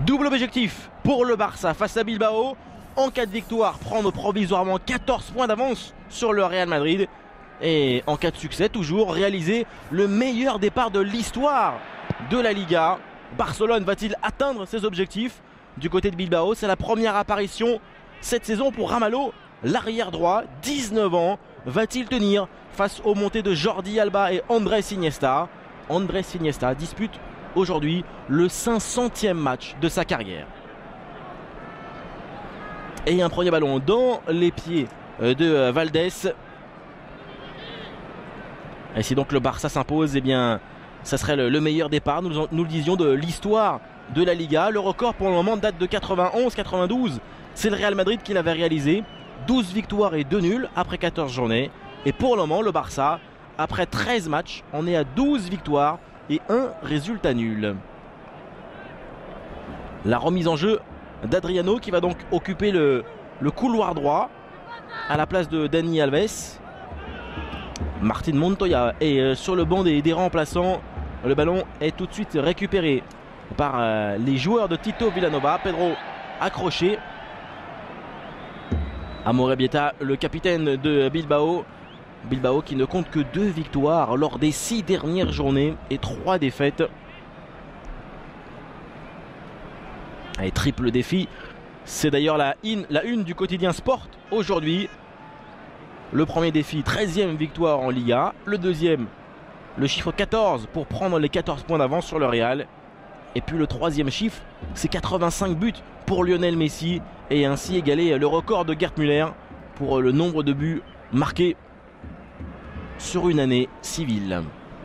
Double objectif pour le Barça face à Bilbao. En cas de victoire, prendre provisoirement 14 points d'avance sur le Real Madrid. Et en cas de succès, toujours réaliser le meilleur départ de l'histoire de la Liga. Barcelone va-t-il atteindre ses objectifs? Du côté de Bilbao, c'est la première apparition cette saison pour Ramalho. L'arrière droit, 19 ans, va-t-il tenir face aux montées de Jordi Alba et Andrés Iniesta? Andrés Iniesta dispute aujourd'hui le 500e match de sa carrière. Et un premier ballon dans les pieds de Valdés. Et si donc le Barça s'impose, eh bien, ça serait le meilleur départ, nous le disions, de l'histoire de la Liga. Le record pour le moment date de 91-92. C'est le Real Madrid qui l'avait réalisé. 12 victoires et 2 nuls après 14 journées. Et pour le moment, le Barça, après 13 matchs, en est à 12 victoires et 1 résultat nul. La remise en jeu d'Adriano qui va donc occuper le couloir droit à la place de Dani Alves. Martín Montoya est sur le banc des remplaçants. Le ballon est tout de suite récupéré par les joueurs de Tito Vilanova. Pedro accroché. Amorebieta, le capitaine de Bilbao. Bilbao qui ne compte que 2 victoires lors des 6 dernières journées et 3 défaites. Et triple défi. C'est d'ailleurs la une du quotidien Sport aujourd'hui. Le premier défi, 13e victoire en Liga. Le deuxième, le chiffre 14 pour prendre les 14 points d'avance sur le Real. Et puis le troisième chiffre, c'est 85 buts pour Lionel Messi. Et ainsi égaler le record de Gerd Müller pour le nombre de buts marqués sur une année civile.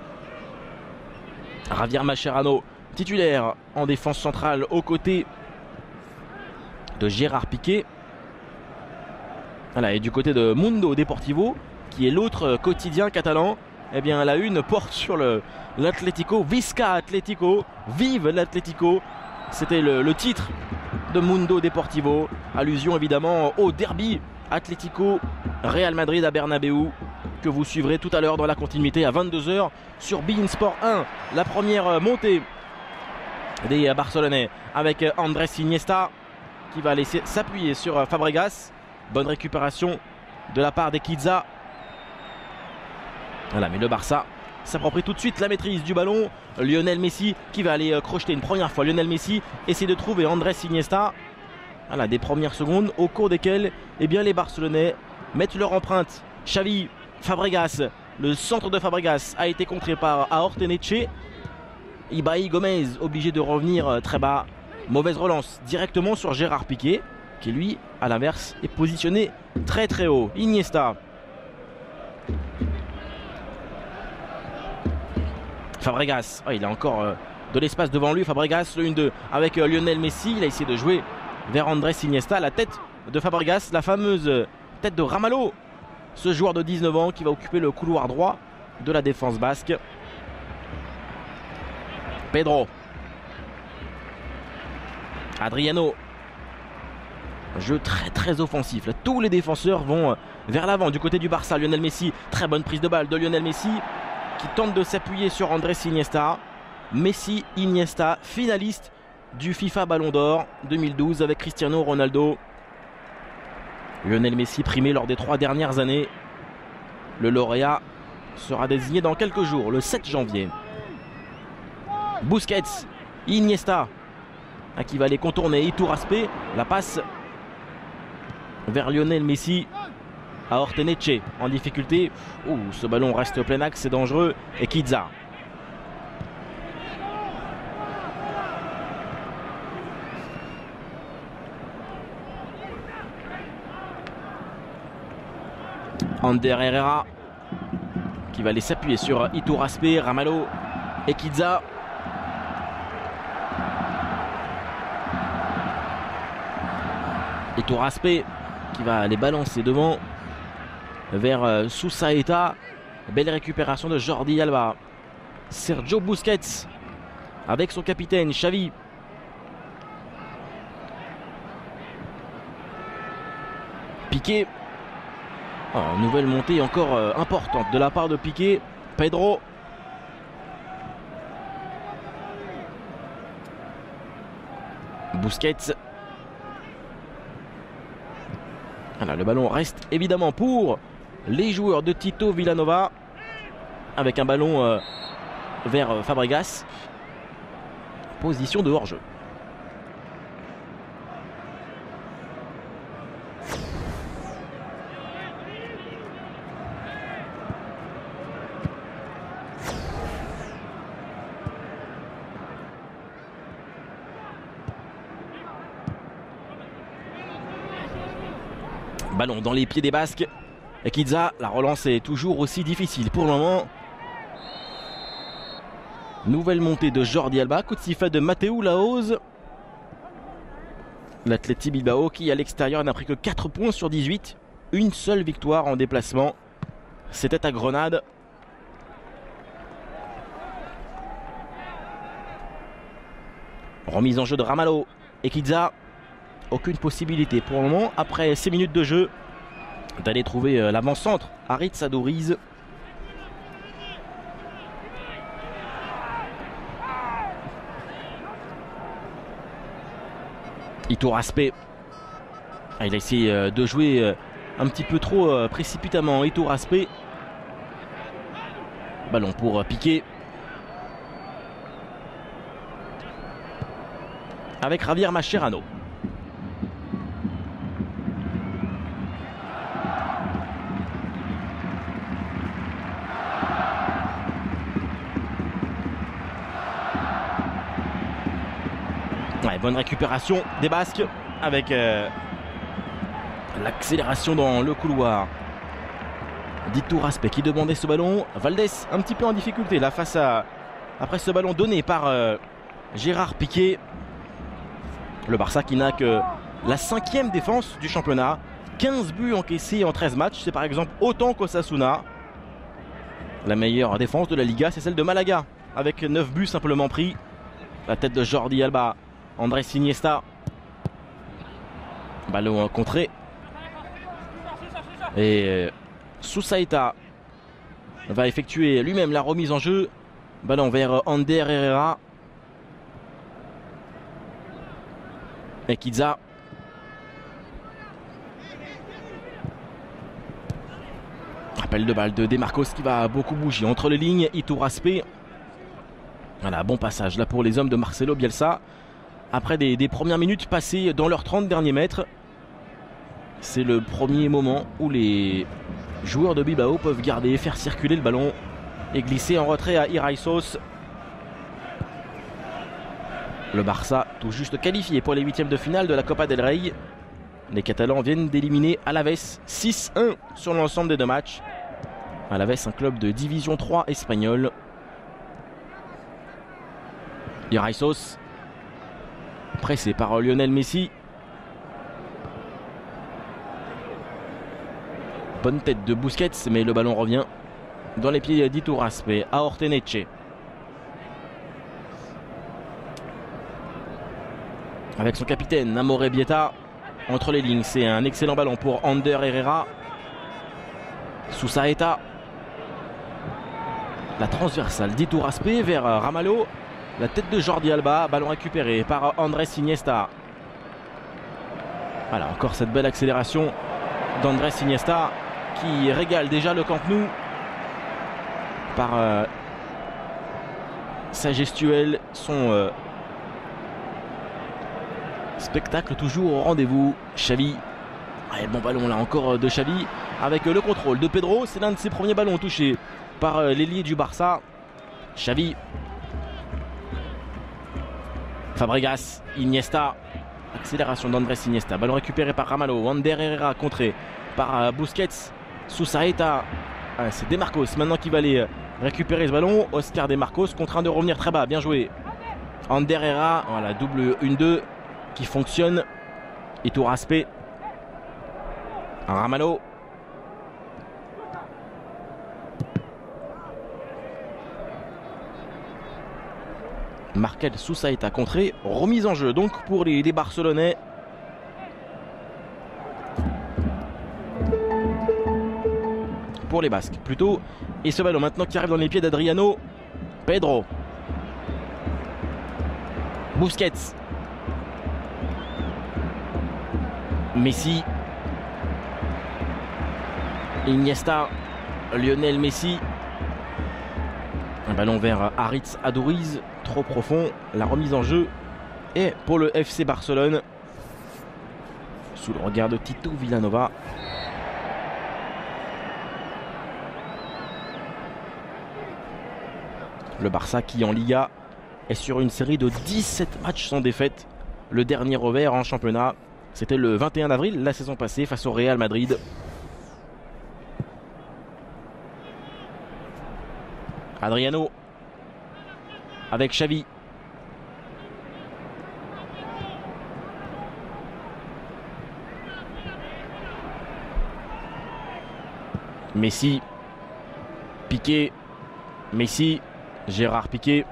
Javier Mascherano, titulaire en défense centrale aux côtés de Gérard Piqué. Voilà, et du côté de Mundo Deportivo, qui est l'autre quotidien catalan, eh bien la une porte sur l'Atlético, Visca Atlético, vive l'Atlético. C'était le titre de Mundo Deportivo, allusion évidemment au derby Atlético Real Madrid à Bernabéu, que vous suivrez tout à l'heure dans la continuité à 22 h sur beIN Sport 1. La première montée des Barcelonais avec Andrés Iniesta qui va laisser s'appuyer sur Fabregas. Bonne récupération de la part des Kidza. Voilà, mais le Barça s'approprie tout de suite la maîtrise du ballon. Lionel Messi qui va aller crocheter une première fois. Lionel Messi essaie de trouver Andrés Iniesta. Voilà, des premières secondes au cours desquelles eh bien, les Barcelonais mettent leur empreinte. Xavi, Fabregas, le centre de Fabregas a été contré par Aorteneche. Ibai Gomez obligé de revenir très bas. Mauvaise relance directement sur Gérard Piqué, qui lui, à l'inverse, est positionné très très haut. Iniesta. Fabregas, oh, il a encore de l'espace devant lui. Fabregas, le 1-2 avec Lionel Messi. Il a essayé de jouer vers Andrés Iniesta. La tête de Fabregas, la fameuse tête de Ramalho. Ce joueur de 19 ans qui va occuper le couloir droit de la défense basque. Pedro. Adriano. Jeu très très offensif. Là, tous les défenseurs vont vers l'avant du côté du Barça. Lionel Messi, très bonne prise de balle de Lionel Messi qui tente de s'appuyer sur Andrés Iniesta. Messi, Iniesta, finaliste du FIFA Ballon d'Or 2012 avec Cristiano Ronaldo. Lionel Messi primé lors des 3 dernières années. Le lauréat sera désigné dans quelques jours, le 7 janvier. Busquets, Iniesta qui va les contourner. Iturraspe, la passe vers Lionel Messi à Aorteneche en difficulté. Ce ballon reste plein axe, c'est dangereux. Et Kidza. Ander Herrera qui va aller s'appuyer sur Iturraspe, Ramalho et Kidza. Iturraspe qui va les balancer devant vers Sousaeta. Belle récupération de Jordi Alba. Sergio Busquets avec son capitaine Xavi. Piqué. Oh, nouvelle montée encore importante de la part de Piqué. Pedro. Busquets. Voilà, le ballon reste évidemment pour les joueurs de Tito Vilanova. Avec un ballon vers Fabregas. Position de hors-jeu. Ballon dans les pieds des Basques. Et Kidza, la relance est toujours aussi difficile pour le moment. Nouvelle montée de Jordi Alba. Coup de sifflet de Mateu Lahoz. L'Athletic Bilbao qui à l'extérieur n'a pris que 4 points sur 18. Une seule victoire en déplacement. C'était à Grenade. Remise en jeu de Ramalho. Et Kidza. Aucune possibilité pour le moment, après 6 minutes de jeu, d'aller trouver l'avant-centre. Harit Aduriz. Iturraspe. Il a essayé de jouer un petit peu trop précipitamment. Iturraspe. Ballon pour Piqué. Avec Javier Mascherano. Ouais, bonne récupération des Basques avec l'accélération dans le couloir d'Iturraspe qui demandait ce ballon. Valdés un petit peu en difficulté là face à après ce ballon donné par Gérard Piqué. Le Barça qui n'a que la 5e défense du championnat. 15 buts encaissés en 13 matchs. C'est par exemple autant qu'Osasuna. La meilleure défense de la Liga, c'est celle de Malaga avec 9 buts simplement pris. La tête de Jordi Alba. Andrés Iniesta. Ballon contré. Et Sousaïta va effectuer lui-même la remise en jeu. Ballon vers Ander Herrera. Et Kidza. Appel de balle de Demarcos qui va beaucoup bouger entre les lignes. Iturraspe. Voilà, bon passage là pour les hommes de Marcelo Bielsa. Après des premières minutes passées dans leurs 30 derniers mètres. C'est le premier moment où les joueurs de Bilbao peuvent garder, faire circuler le ballon et glisser en retrait à Iraisos. Le Barça tout juste qualifié pour les 8e de finale de la Copa del Rey. Les Catalans viennent d'éliminer Alaves 6-1 sur l'ensemble des 2 matchs. Alaves, un club de division 3 espagnol. Iraisos pressé par Lionel Messi. Bonne tête de Busquets, mais le ballon revient dans les pieds d'Iturraspe à Orteneche. Avec son capitaine Amore Bieta entre les lignes, c'est un excellent ballon pour Ander Herrera. Sousaïta. La transversale d'Iturraspe vers Ramalho. La tête de Jordi Alba, ballon récupéré par Andrés Iniesta. Voilà, encore cette belle accélération d'Andrés Iniesta qui régale déjà le Camp Nou par sa gestuelle, son spectacle toujours au rendez-vous. Xavi. Ouais, bon ballon là encore de Xavi avec le contrôle de Pedro. C'est l'un de ses premiers ballons touchés par l'ailier du Barça. Xavi. Fabregas, Iniesta, accélération d'Andrés Iniesta, ballon récupéré par Ramalho, Ander Herrera contré par Busquets, Sousaïta, c'est Demarcos maintenant qui va aller récupérer ce ballon. Oscar Demarcos contraint de revenir très bas, bien joué. Ander Herrera, voilà, double 1-2 qui fonctionne. Iturraspe, Ramalho. Markel Sousaïta contré, remise en jeu donc pour les Barcelonais. Pour les Basques plutôt. Et ce ballon maintenant qui arrive dans les pieds d'Adriano. Pedro. Busquets. Messi. Iniesta. Lionel Messi. Un ballon vers Haritz Aduriz. Trop profond. La remise en jeu est pour le FC Barcelone. Sous le regard de Tito Vilanova. Le Barça qui en Liga est sur une série de 17 matchs sans défaite. Le dernier revers en championnat, c'était le 21 avril la saison passée face au Real Madrid. Adriano avec Xavi. Messi. Piqué. Messi. Gérard Piqué.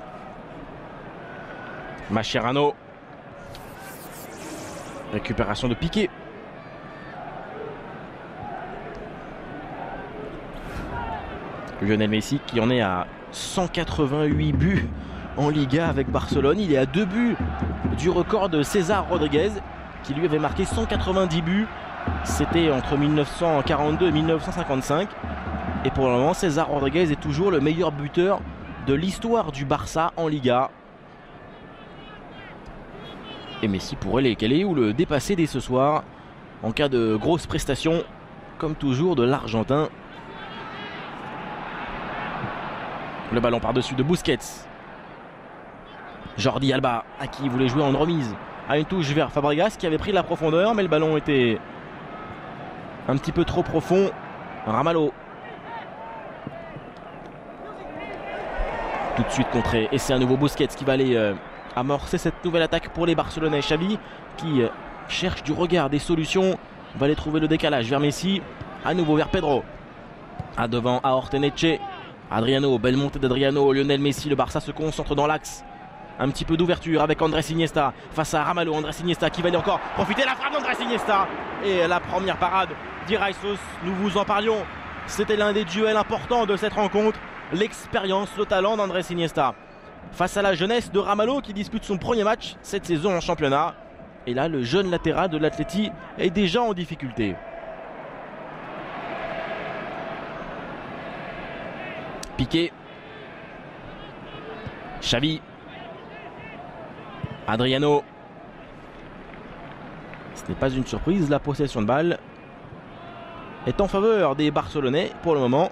Mascherano. Récupération de Piqué. Lionel Messi qui en est à 188 buts en Liga avec Barcelone. Il est à 2 buts du record de César Rodriguez qui lui avait marqué 190 buts. C'était entre 1942 et 1955. Et pour le moment, César Rodriguez est toujours le meilleur buteur de l'histoire du Barça en Liga. Et Messi pourrait l'égaler ou le dépasser dès ce soir en cas de grosse prestation, comme toujours de l'Argentin. Le ballon par-dessus de Busquets. Jordi Alba, à qui il voulait jouer en remise. À une touche vers Fabregas qui avait pris de la profondeur, mais le ballon était un petit peu trop profond. Ramalho. Tout de suite contré. Et c'est un nouveau Busquets qui va aller amorcer cette nouvelle attaque pour les Barcelonais. Xavi qui cherche du regard, des solutions. Va aller trouver le décalage vers Messi. À nouveau vers Pedro. À devant à Orteneche. Adriano, belle montée d'Adriano. Lionel Messi, le Barça se concentre dans l'axe. Un petit peu d'ouverture avec Andrés Iniesta face à Ramalho. Andrés Iniesta qui va aller encore profiter de la frappe d'Andrés Iniesta. Et la première parade d'Iraïsos, nous vous en parlions. C'était l'un des duels importants de cette rencontre. L'expérience, le talent d'Andrés Iniesta face à la jeunesse de Ramalho qui dispute son premier match cette saison en championnat. Et là, le jeune latéral de l'Atleti est déjà en difficulté. Piqué. Xavi. Adriano. Ce n'est pas une surprise, la possession de balle est en faveur des Barcelonais pour le moment.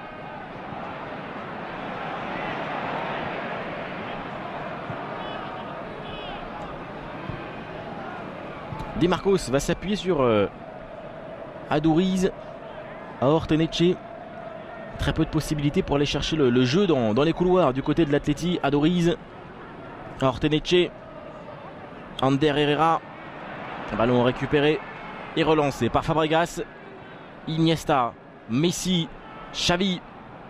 Di Marcos va s'appuyer sur Aduriz, à Orteneche. Très peu de possibilités pour aller chercher le jeu dans les couloirs du côté de l'Atleti. Aduriz, Orteneche, Ander Herrera. Un ballon récupéré et relancé par Fabregas. Iniesta, Messi, Xavi.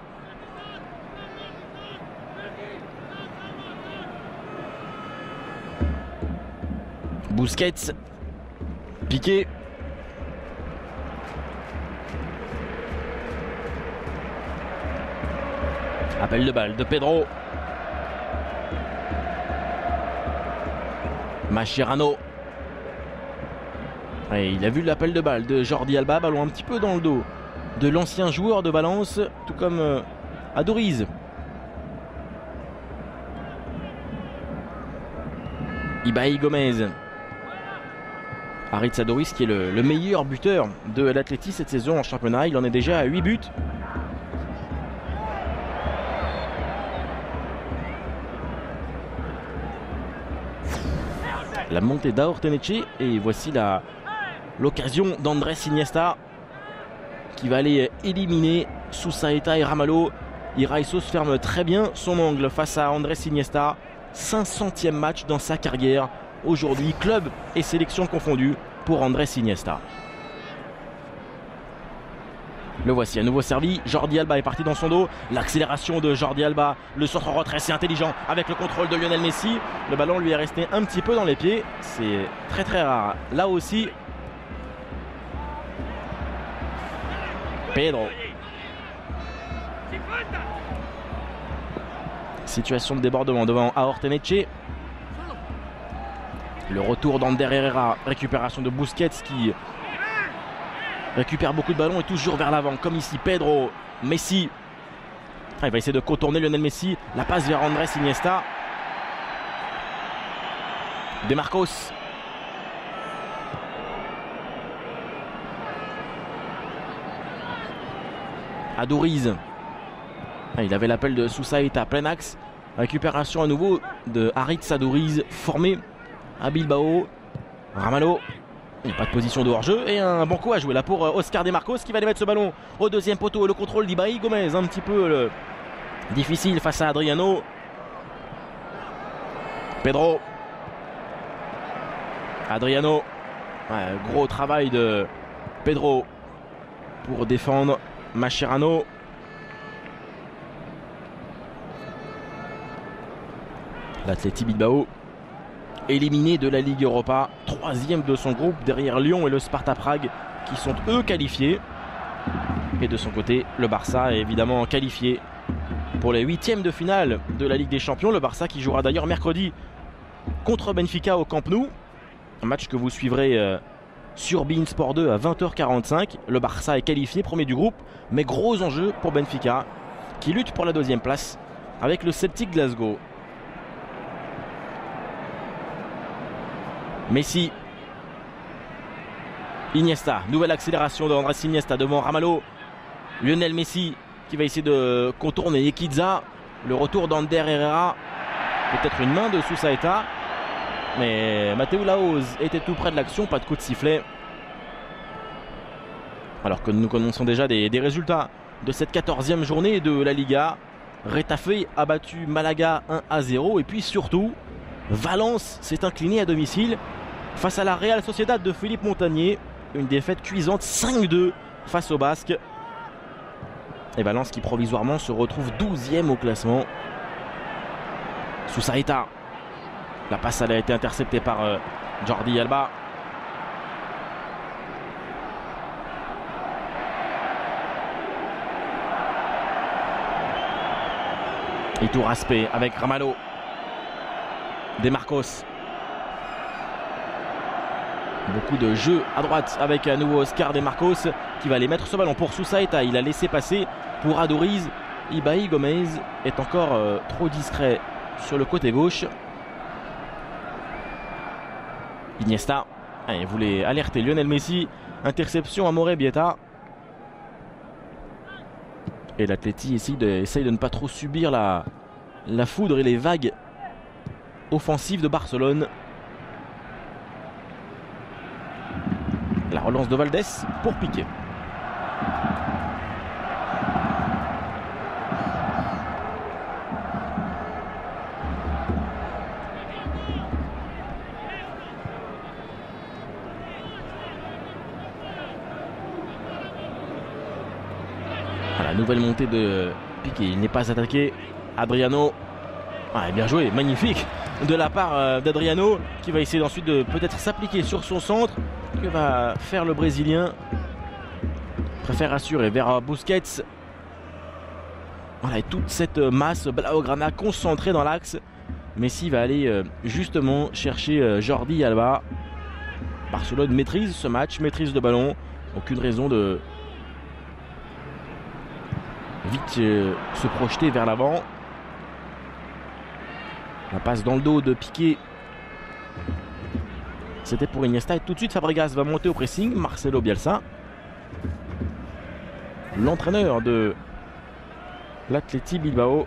Busquets. Piqué. Appel de balle de Pedro. Mascherano. Et il a vu l'appel de balle de Jordi Alba. Ballon un petit peu dans le dos de l'ancien joueur de Valence, tout comme Aduriz. Ibai Gomez. Haritz Aduriz qui est le meilleur buteur de l'Atleti cette saison en championnat. Il en est déjà à 8 buts. La montée d'Orteneche et voici l'occasion d'Andrés Iniesta qui va aller éliminer Susaeta et Ramalho. Iraïsos ferme très bien son angle face à Andrés Iniesta. 500e match dans sa carrière. Aujourd'hui, club et sélection confondus pour Andrés Iniesta. Le voici à nouveau servi. Jordi Alba est parti dans son dos. L'accélération de Jordi Alba. Le centre retrait, c'est intelligent avec le contrôle de Lionel Messi. Le ballon lui est resté un petit peu dans les pieds. C'est très très rare. Là aussi. Pedro. Situation de débordement devant Orteneche. Le retour d'Ander Herrera, récupération de Busquets qui récupère beaucoup de ballons et toujours vers l'avant, comme ici. Pedro, Messi. Il va essayer de contourner Lionel Messi. La passe vers Andrés Iniesta. De Marcos. Aduriz. Il avait l'appel de Sousaïta, plein axe. Récupération à nouveau de Haritz Aduriz, formé à Bilbao. Ramalho. Il n'y a pas de position de hors-jeu. Et un bon coup à jouer là pour Oscar De Marcos qui va aller mettre ce ballon au deuxième poteau. Le contrôle d'Ibai Gomez, un petit peu difficile face à Adriano. Pedro. Adriano. Ouais, gros travail de Pedro pour défendre Mascherano. L'Athletic Bilbao éliminé de la Ligue Europa, 3e de son groupe derrière Lyon et le Sparta Prague qui sont eux qualifiés. Et de son côté, le Barça est évidemment qualifié pour les 8e de finale de la Ligue des Champions. Le Barça qui jouera d'ailleurs mercredi contre Benfica au Camp Nou. Un match que vous suivrez sur beIN Sport 2 à 20h45. Le Barça est qualifié, premier du groupe, mais gros enjeu pour Benfica qui lutte pour la 2e place avec le Celtic Glasgow. Messi. Iniesta, nouvelle accélération d'Andrés Iniesta devant Ramalho. Lionel Messi qui va essayer de contourner Ekidza. Le retour d'Ander Herrera. Peut-être une main de Sousaïta. Mais Mateu Laoz était tout près de l'action, pas de coup de sifflet. Alors que nous connaissons déjà des résultats de cette 14e journée de la Liga. Retafe a battu Malaga 1-0. Et puis surtout, Valence s'est incliné à domicile face à la Real Sociedad de Philippe Montagnier. Une défaite cuisante 5-2 face aux Basques. Et Valence qui provisoirement se retrouve 12e au classement. Sousaïta. La passe elle a été interceptée par Jordi Alba. Et tout raspé avec Ramalho. De Marcos. Beaucoup de jeux à droite avec à nouveau Oscar De Marcos qui va aller mettre ce ballon pour Sousaïta. Il a laissé passer pour Aduriz. Ibai Gomez est encore trop discret sur le côté gauche. Iniesta. Il voulait alerter Lionel Messi. Interception à Morebieta. Et l'Athletic essaye de ne pas trop subir la foudre et les vagues offensives de Barcelone. La relance de Valdés pour Piqué. La nouvelle montée de Piqué. Il n'est pas attaqué. Adriano. Bien joué, magnifique de la part d'Adriano qui va essayer ensuite de peut-être s'appliquer sur son centre. Que va faire le Brésilien? Préfère assurer vers Busquets. Voilà, et toute cette masse Blaugrana concentrée dans l'axe. Messi va aller justement chercher Jordi Alba. Barcelone maîtrise ce match, maîtrise le ballon. Aucune raison de vite se projeter vers l'avant. La passe dans le dos de Piqué. C'était pour Iniesta et tout de suite Fabregas va monter au pressing. Marcelo Bielsa, l'entraîneur de l'Athletic Bilbao.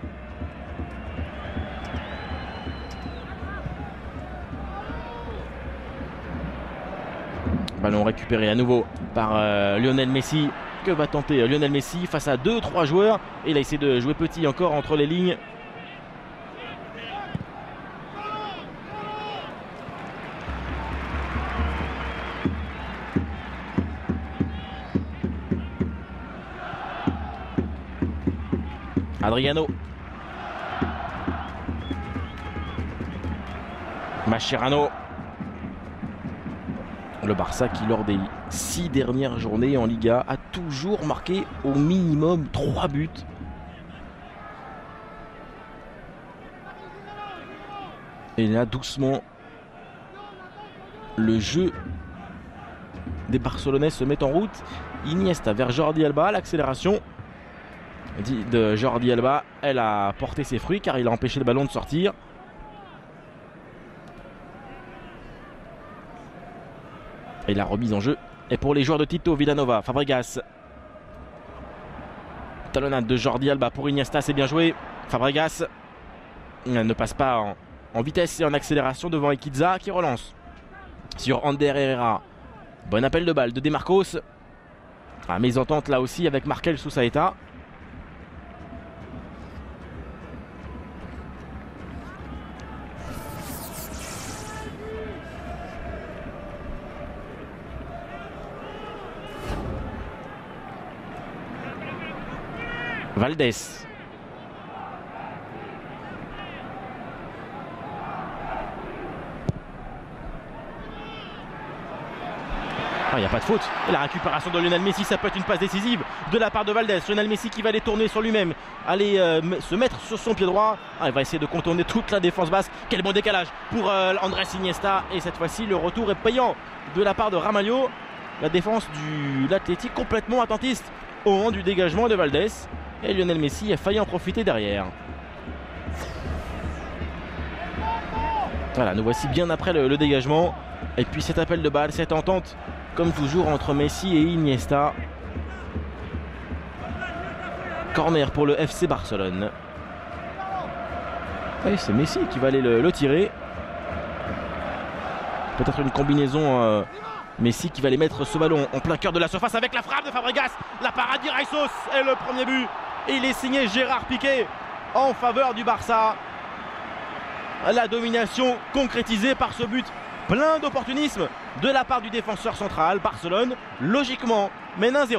Ballon récupéré à nouveau par Lionel Messi. Que va tenter Lionel Messi face à 2-3 joueurs? Et il a essayé de jouer petit encore entre les lignes. Adriano. Mascherano. Le Barça qui lors des 6 dernières journées en Liga a toujours marqué au minimum 3 buts. Et là doucement Le jeu des Barcelonais se met en route. Iniesta vers Jordi Alba, l'accélération de Jordi Alba, elle a porté ses fruits car il a empêché le ballon de sortir. Et la remise en jeu est pour les joueurs de Tito Villanova. Fabregas, talonnade de Jordi Alba pour Iniesta, c'est bien joué. Fabregas ne passe pas en vitesse et en accélération devant Ekiza qui relance sur Ander Herrera. Bon appel de balle de Demarcos. Mésentente là aussi avec Markel Sousaeta. Valdés. Il n'y a pas de faute. Et la récupération de Lionel Messi, ça peut être une passe décisive de la part de Valdés. Lionel Messi qui va aller tourner sur lui-même, aller se mettre sur son pied droit. Il va essayer de contourner toute la défense basque. Quel bon décalage pour Andrés Iniesta. Et cette fois-ci, le retour est payant de la part de Ramalho. La défense de l'Athletic complètement attentiste au moment du dégagement de Valdés. Et Lionel Messi a failli en profiter derrière. Voilà, nous voici bien après le dégagement. Et puis cet appel de balle, cette entente, comme toujours, entre Messi et Iniesta. Corner pour le FC Barcelone. Et c'est Messi qui va aller le tirer. Peut-être une combinaison Messi qui va aller mettre ce ballon en plein cœur de la surface avec la frappe de Fabregas. La parade d'Iraïsos et le premier but. Et il est signé Gérard Piqué en faveur du Barça. La domination concrétisée par ce but plein d'opportunisme de la part du défenseur central. Barcelone, logiquement, mène 1-0.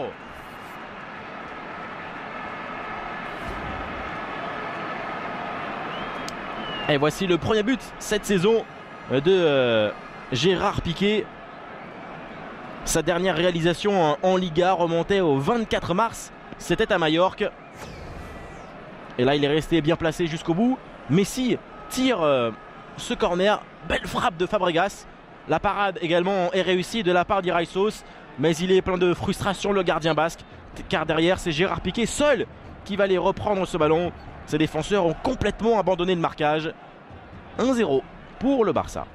Et voici le premier but cette saison de Gérard Piqué. Sa dernière réalisation en Liga remontait au 24 mars. C'était à Majorque. Et là, il est resté bien placé jusqu'au bout. Messi tire ce corner. Belle frappe de Fabregas. La parade également est réussie de la part d'Iraïsos. Mais il est plein de frustration, le gardien basque. Car derrière, c'est Gérard Piqué seul qui va aller reprendre ce ballon. Ses défenseurs ont complètement abandonné le marquage. 1-0 pour le Barça.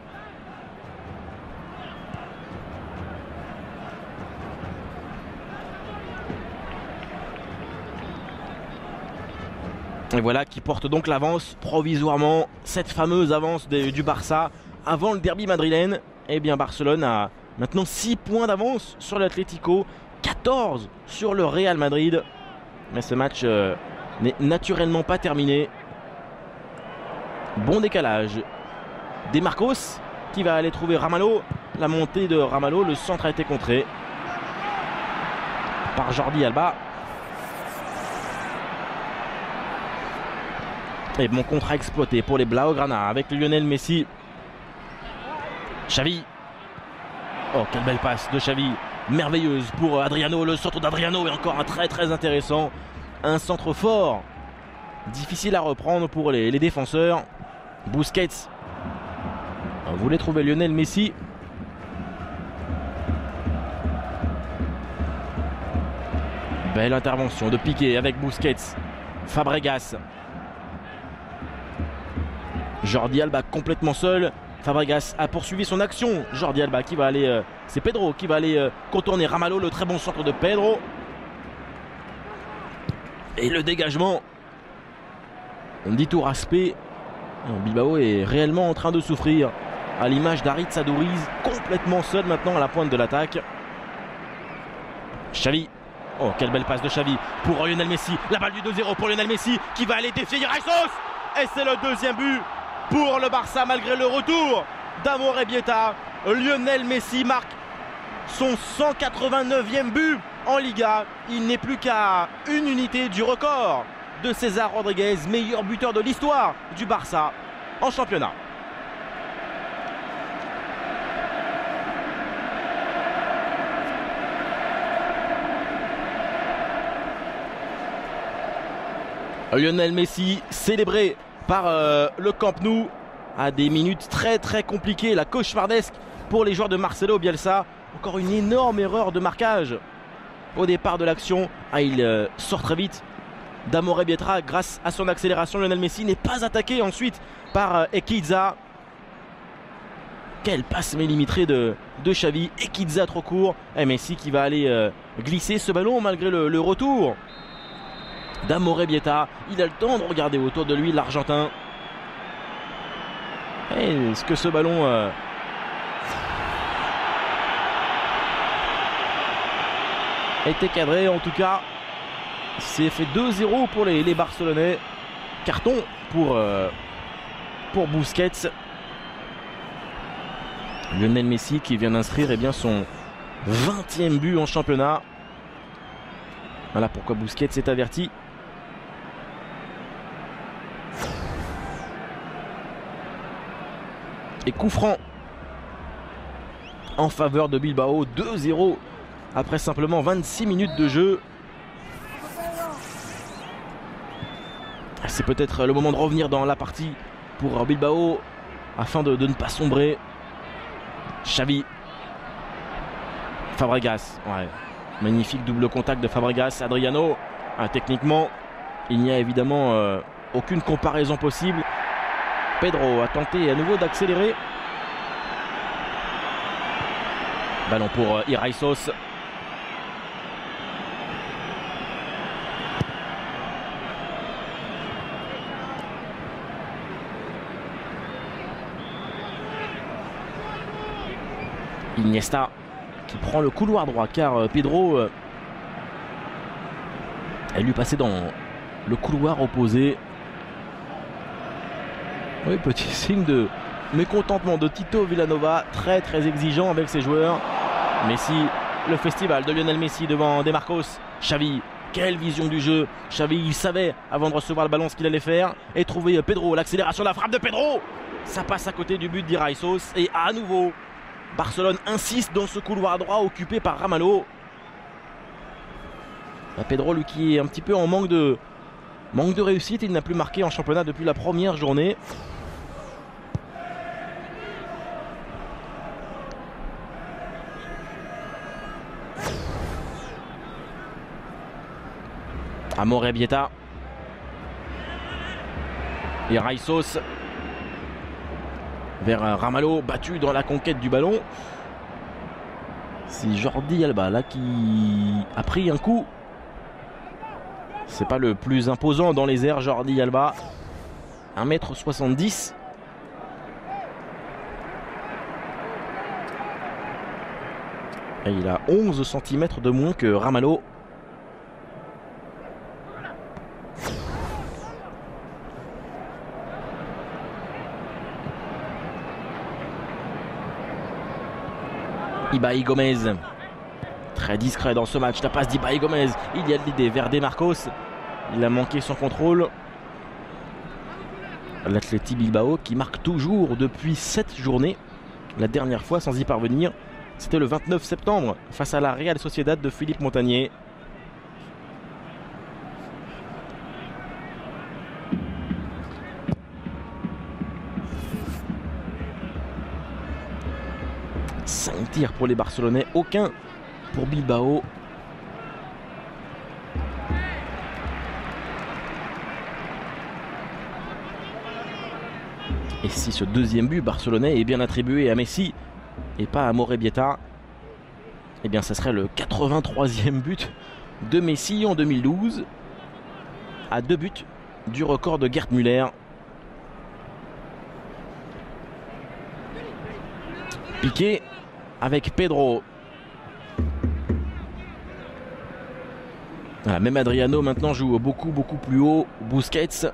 Et voilà qui porte donc l'avance provisoirement, cette fameuse avance du Barça avant le derby madrilène. Eh bien Barcelone a maintenant 6 points d'avance sur l'Atlético, 14 sur le Real Madrid. Mais ce match n'est naturellement pas terminé. Bon décalage des Marcos qui va aller trouver Ramalho. La montée de Ramalho, le centre a été contré par Jordi Alba. Et bon contrat exploité pour les Blaugrana avec Lionel Messi. Xavi. Oh, quelle belle passe de Xavi. Merveilleuse pour Adriano. Le centre d'Adriano est encore un très intéressant. Un centre fort. Difficile à reprendre pour les défenseurs. Busquets. On voulait trouver Lionel Messi. Belle intervention de Piqué avec Busquets. Fabregas. Jordi Alba complètement seul. Fabregas a poursuivi son action. Jordi Alba qui va aller... c'est Pedro qui va aller contourner Ramalho. Le très bon centre de Pedro. Et le dégagement. On dit tout Aspé. Bilbao est réellement en train de souffrir. À l'image d'Aritz Aduriz. Complètement seul maintenant à la pointe de l'attaque. Xavi. Oh, quelle belle passe de Xavi pour Lionel Messi. La balle du 2-0 pour Lionel Messi qui va aller défier Iraïsos. Et c'est le deuxième but pour le Barça malgré le retour d'Amorebieta. Lionel Messi marque son 189e but en Liga. Il n'est plus qu'à une unité du record de César Rodriguez, meilleur buteur de l'histoire du Barça en championnat. Lionel Messi célébré par le Camp Nou à des minutes très compliquées, la cauchemardesque pour les joueurs de Marcelo Bielsa. Encore une énorme erreur de marquage au départ de l'action. Il sort très vite d'Amore Bietra grâce à son accélération. Lionel Messi n'est pas attaqué ensuite par Ekidza. Quelle passe millimétrée de Xavi. Ekidza trop court. Et Messi qui va aller glisser ce ballon malgré le retour d'Amore Bietra. Il a le temps de regarder autour de lui l'Argentin. Est-ce que ce ballon a été cadré? En tout cas, c'est fait 2-0 pour les Barcelonais. Carton pour Busquets. Lionel Messi qui vient d'inscrire son 20e but en championnat. Voilà pourquoi Busquets s'est averti. Et coup franc en faveur de Bilbao. 2-0 après simplement 26 minutes de jeu. C'est peut-être le moment de revenir dans la partie pour Bilbao afin de ne pas sombrer. Xavi, Fabregas, ouais. Magnifique double contact de Fabregas. Adriano, techniquement il n'y a évidemment aucune comparaison possible. Pedro a tenté à nouveau d'accélérer. Ballon pour Iraisos. Iniesta qui prend le couloir droit car Pedro est lui passé dans le couloir opposé. Oui, petit signe de mécontentement de Tito Villanova, très exigeant avec ses joueurs. Messi, le festival de Lionel Messi devant De Marcos. Xavi, quelle vision du jeu. Xavi, il savait avant de recevoir le ballon ce qu'il allait faire. Et trouver Pedro, l'accélération, la frappe de Pedro. Ça passe à côté du but d'Iraisos. Et à nouveau, Barcelone insiste dans ce couloir droit occupé par Ramalho. Pedro, lui, qui est un petit peu en manque de réussite. Il n'a plus marqué en championnat depuis la première journée. Amore Bietra. Iraisos vers Ramalho, battu dans la conquête du ballon. C'est Jordi Alba là qui a pris un coup. C'est pas le plus imposant dans les airs, Jordi Alba. 1m70. Et il a 11 cm de moins que Ramalho. Ibai Gomez, très discret dans ce match. La passe d'Ibai Gomez, il y a de l'idée vers De Marcos. Il a manqué son contrôle. L'Athletic Bilbao qui marque toujours depuis 7 journées. La dernière fois sans y parvenir, c'était le 29 septembre face à la Real Sociedad de Philippe Montagnier. Cinq tirs pour les Barcelonais, aucun pour Bilbao. Et si ce deuxième but barcelonais est bien attribué à Messi et pas à Amore Bietra, eh bien ça serait le 83e but de Messi en 2012, à 2 buts du record de Gerd Müller. Piqué avec Pedro. Voilà, même Adriano maintenant joue beaucoup plus haut. Busquets.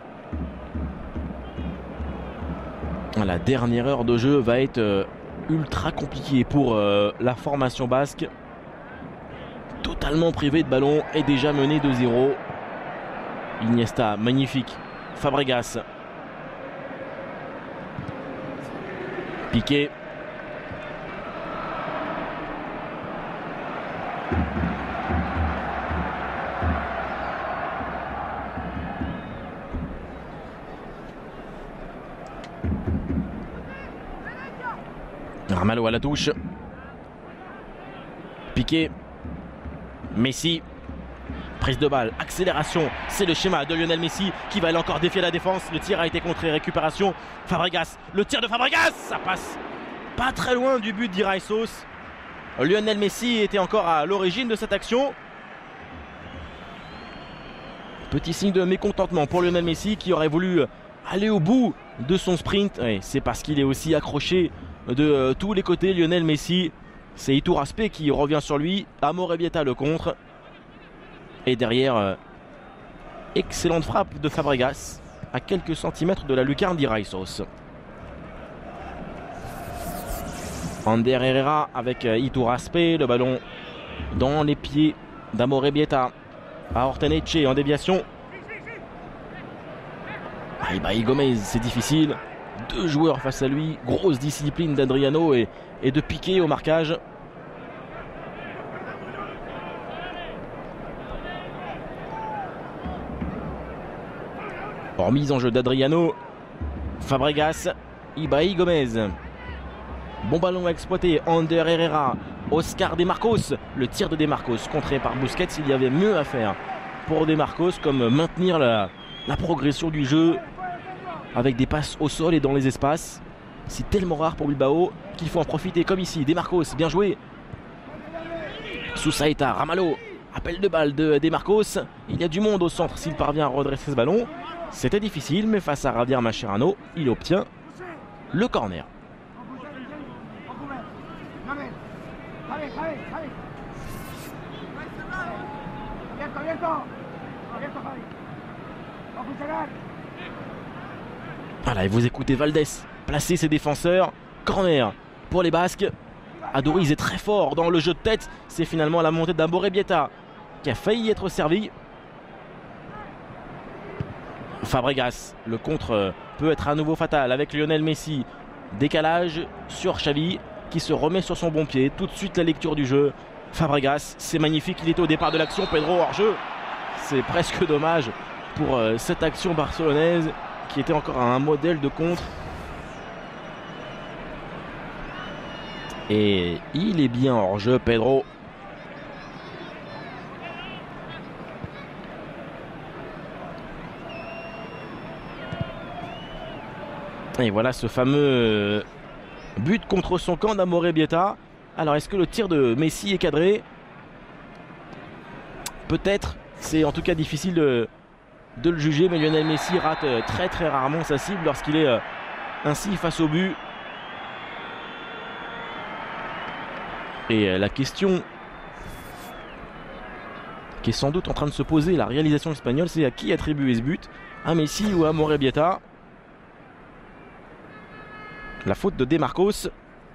La dernière heure de jeu va être ultra compliquée pour la formation basque. Totalement privé de ballon et déjà mené 2-0. Iniesta, magnifique. Fabregas. Piqué. Ramalho à la touche. Piqué. Messi. Prise de balle, accélération, c'est le schéma de Lionel Messi qui va aller encore défier la défense. Le tir a été contré, récupération. Fabregas, le tir de Fabregas, ça passe pas très loin du but d'Iraïsos. Lionel Messi était encore à l'origine de cette action. Petit signe de mécontentement pour Lionel Messi qui aurait voulu aller au bout de son sprint. Ouais, c'est parce qu'il est aussi accroché de tous les côtés. Lionel Messi, c'est Itur Aspe qui revient sur lui. Amorebieta le contre. Et derrière, excellente frappe de Fabregas à quelques centimètres de la lucarne d'Iraïsos. Ander Herrera avec Itur Aspe, le ballon dans les pieds d'Amorebieta à Orteneche en déviation. Ibai Gomez, c'est difficile. Deux joueurs face à lui, grosse discipline d'Adriano et de Piqué au marquage. Remise en jeu d'Adriano, Fabregas, Ibai Gomez. Bon ballon à exploiter, Ander Herrera, Oscar De Marcos. Le tir de De Marcos contré par Busquets, il y avait mieux à faire pour De Marcos, comme maintenir la progression du jeu avec des passes au sol et dans les espaces. C'est tellement rare pour Bilbao qu'il faut en profiter comme ici. De Marcos, bien joué. Sousaïta, Ramalho, appel de balle de De Marcos. Il y a du monde au centre s'il parvient à redresser ce ballon. C'était difficile, mais face à Javier Mascherano, il obtient le corner. Voilà, et vous écoutez Valdés placer ses défenseurs. Corner pour les Basques. Aduriz est très fort dans le jeu de tête. C'est finalement la montée d'Amorebieta qui a failli être servi. Fabregas, le contre peut être à nouveau fatal avec Lionel Messi. Décalage sur Xavi qui se remet sur son bon pied. Tout de suite la lecture du jeu. Fabregas, c'est magnifique, il était au départ de l'action. Pedro hors jeu. C'est presque dommage pour cette action barcelonaise qui était encore un modèle de contre. Et il est bien hors jeu, Pedro. Et voilà ce fameux but contre son camp d'Amorebieta. Alors est-ce que le tir de Messi est cadré? Peut-être. C'est en tout cas difficile de le juger. Mais Lionel Messi rate très très rarement sa cible lorsqu'il est ainsi face au but. Et la question qui est sans doute en train de se poser, la réalisation espagnole, c'est à qui attribuer ce but? À Messi ou à Amorebieta? La faute de De Marcos.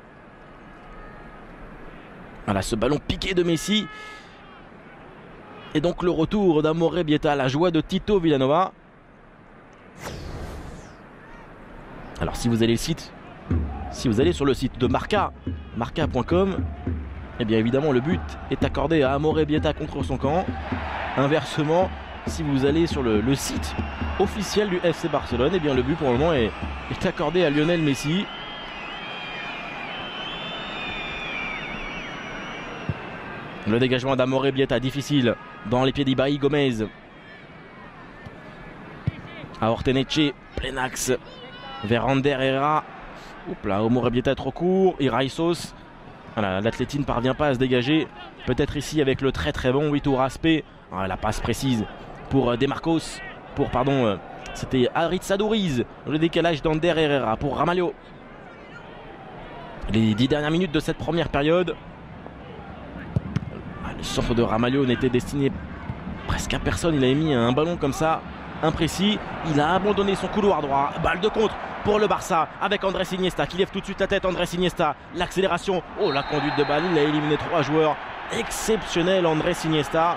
Voilà ce ballon piqué de Messi. Et donc le retour d'Amorebieta, la joie de Tito Vilanova. Alors si vous allez sur le site de Marca, marca.com, eh bien évidemment le but est accordé à Amorebieta contre son camp. Inversement, si vous allez sur le site officiel du FC Barcelone, eh bien le but pour le moment est accordé à Lionel Messi. Le dégagement d'Amorebieta difficile dans les pieds d'Ibai Gomez. À Orteneche, plein axe vers Ander Herrera. Oups là, Amorebieta est trop court. Iraïsos. Voilà, l'Athletic ne parvient pas à se dégager. Peut-être ici avec le très très bon Itur Aspe. Voilà, la passe précise pour De Marcos. C'était Aritz Aduriz. Le décalage d'Ander Herrera pour Ramalho. Les 10 dernières minutes de cette première période. Le centre de Ramalho n'était destiné presque à personne. Il a émis un ballon comme ça, imprécis. Il a abandonné son couloir droit. Balle de contre pour le Barça avec Andrés Iniesta qui lève tout de suite la tête. Andrés Iniesta, l'accélération. Oh, la conduite de balle. Il a éliminé 3 joueurs. Exceptionnel Andrés Iniesta.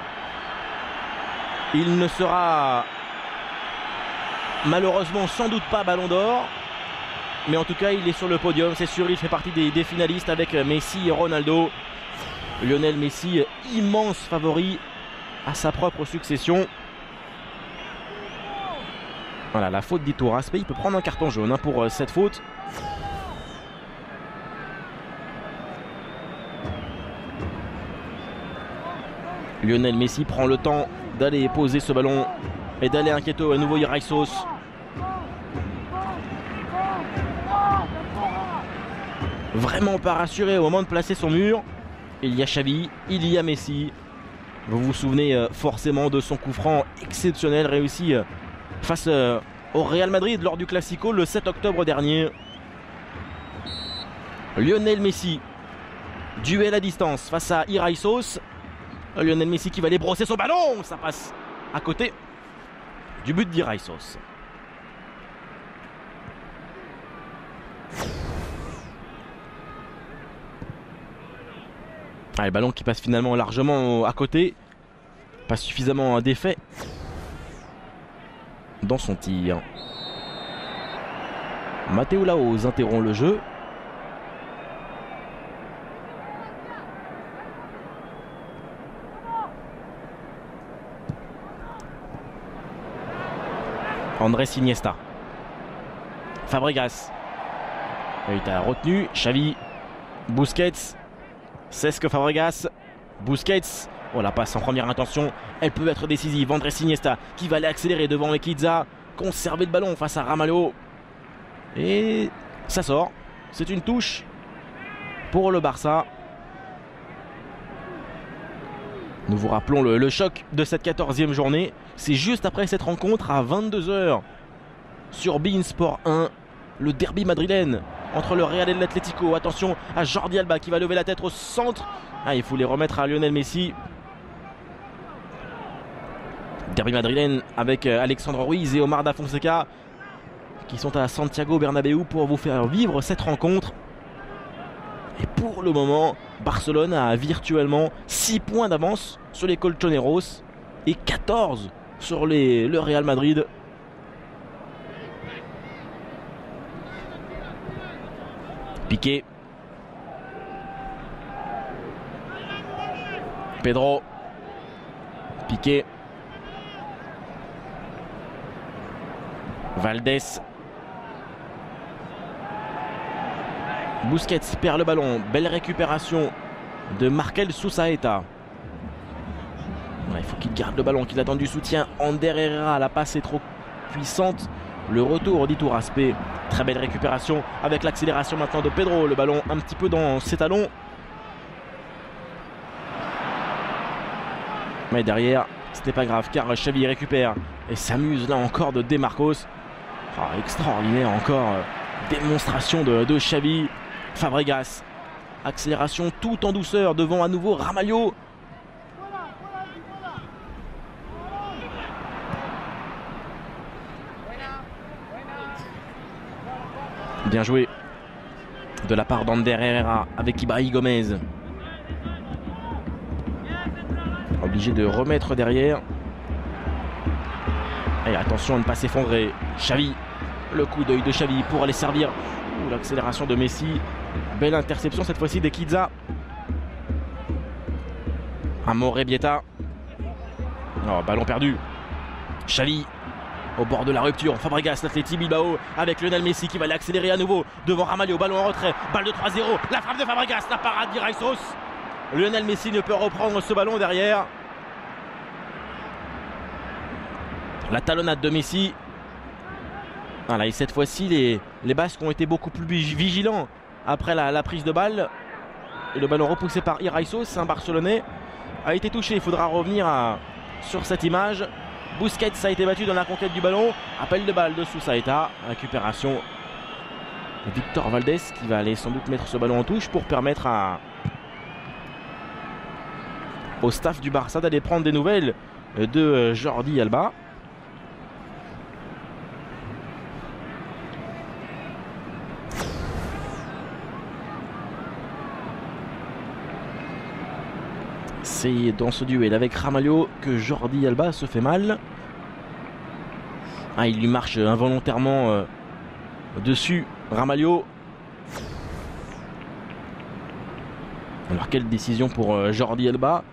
Il ne sera malheureusement sans doute pas ballon d'or. Mais en tout cas, il est sur le podium. C'est sûr, il fait partie des finalistes avec Messi et Ronaldo. Lionel Messi, immense favori à sa propre succession. Voilà, la faute d'Itur Aspe. Il peut prendre un carton jaune pour cette faute. Lionel Messi prend le temps d'aller poser ce ballon et d'aller inquiéter à nouveau Iraïsos. Vraiment pas rassuré au moment de placer son mur. Il y a Xavi, il y a Messi. Vous vous souvenez forcément de son coup franc exceptionnel réussi face au Real Madrid lors du Classico le 7 octobre dernier. Lionel Messi, duel à distance face à Iraïsos. Lionel Messi qui va aller brosser son ballon. Ça passe à côté du but d'Iraïsos. Le ballon qui passe finalement largement à côté. Pas suffisamment d'effet dans son tir. Matteo Lahoz interrompt le jeu. Andrés Iniesta. Fabregas. Il a retenu. Xavi. Busquets. Cesc Fabregas. Busquets. Oh, la passe en première intention. Elle peut être décisive. Andrés Iniesta qui va aller accélérer devant Ekidza. Conserver le ballon face à Ramalho. Et ça sort. C'est une touche pour le Barça. Nous vous rappelons le choc de cette 14e journée. C'est juste après cette rencontre à 22 h sur beIN Sport 1. Le derby madrilène entre le Real et l'Atlético. Attention à Jordi Alba qui va lever la tête au centre. Il faut les remettre à Lionel Messi. Derby madrilène avec Alexandre Ruiz et Omar Da Fonseca qui sont à Santiago Bernabéu pour vous faire vivre cette rencontre. Et pour le moment, Barcelone a virtuellement 6 points d'avance sur les Colchoneros et 14 sur le Real Madrid. Piqué. Pedro. Piqué. Valdés. Busquets perd le ballon. Belle récupération de Markel Sousaeta. Il faut qu'il garde le ballon, qu'il attend du soutien. Ander Herrera, la passe est trop puissante. Le retour d'Iturraspe. Très belle récupération avec l'accélération maintenant de Pedro. Le ballon un petit peu dans ses talons. Mais derrière, ce n'est pas grave car Xavi récupère et s'amuse là encore de De Marcos. Extraordinaire encore. Démonstration de Xavi. Fabregas. Accélération tout en douceur devant à nouveau Ramalho. Bien joué de la part d'Ander Herrera avec Ibai Gomez. Obligé de remettre derrière. Et attention à ne pas s'effondrer. Xavi. Le coup d'œil de Xavi pour aller servir. L'accélération de Messi. Belle interception cette fois-ci d'Ekidza. Amore Bieta. Ballon perdu. Xavi au bord de la rupture. Fabregas, l'Athletic Bilbao avec Lionel Messi qui va l'accélérer à nouveau devant Ramalho. Ballon en retrait. Balle de 3-0. La frappe de Fabregas. La parade d'Iraïsos. Lionel Messi ne peut reprendre ce ballon derrière. La talonnade de Messi. Et cette fois-ci, les Basques ont été beaucoup plus vigilants après la prise de balle. Et le ballon repoussé par Iraïsos, un Barcelonais, a été touché. Il faudra revenir sur cette image. Busquets a été battu dans la conquête du ballon. Appel de balle de Sousaeta. Récupération de Victor Valdés qui va aller sans doute mettre ce ballon en touche pour permettre au staff du Barça d'aller prendre des nouvelles de Jordi Alba. C'est dans ce duel avec Ramalho que Jordi Alba se fait mal. Il lui marche involontairement dessus, Ramalho. Alors quelle décision pour Jordi Alba.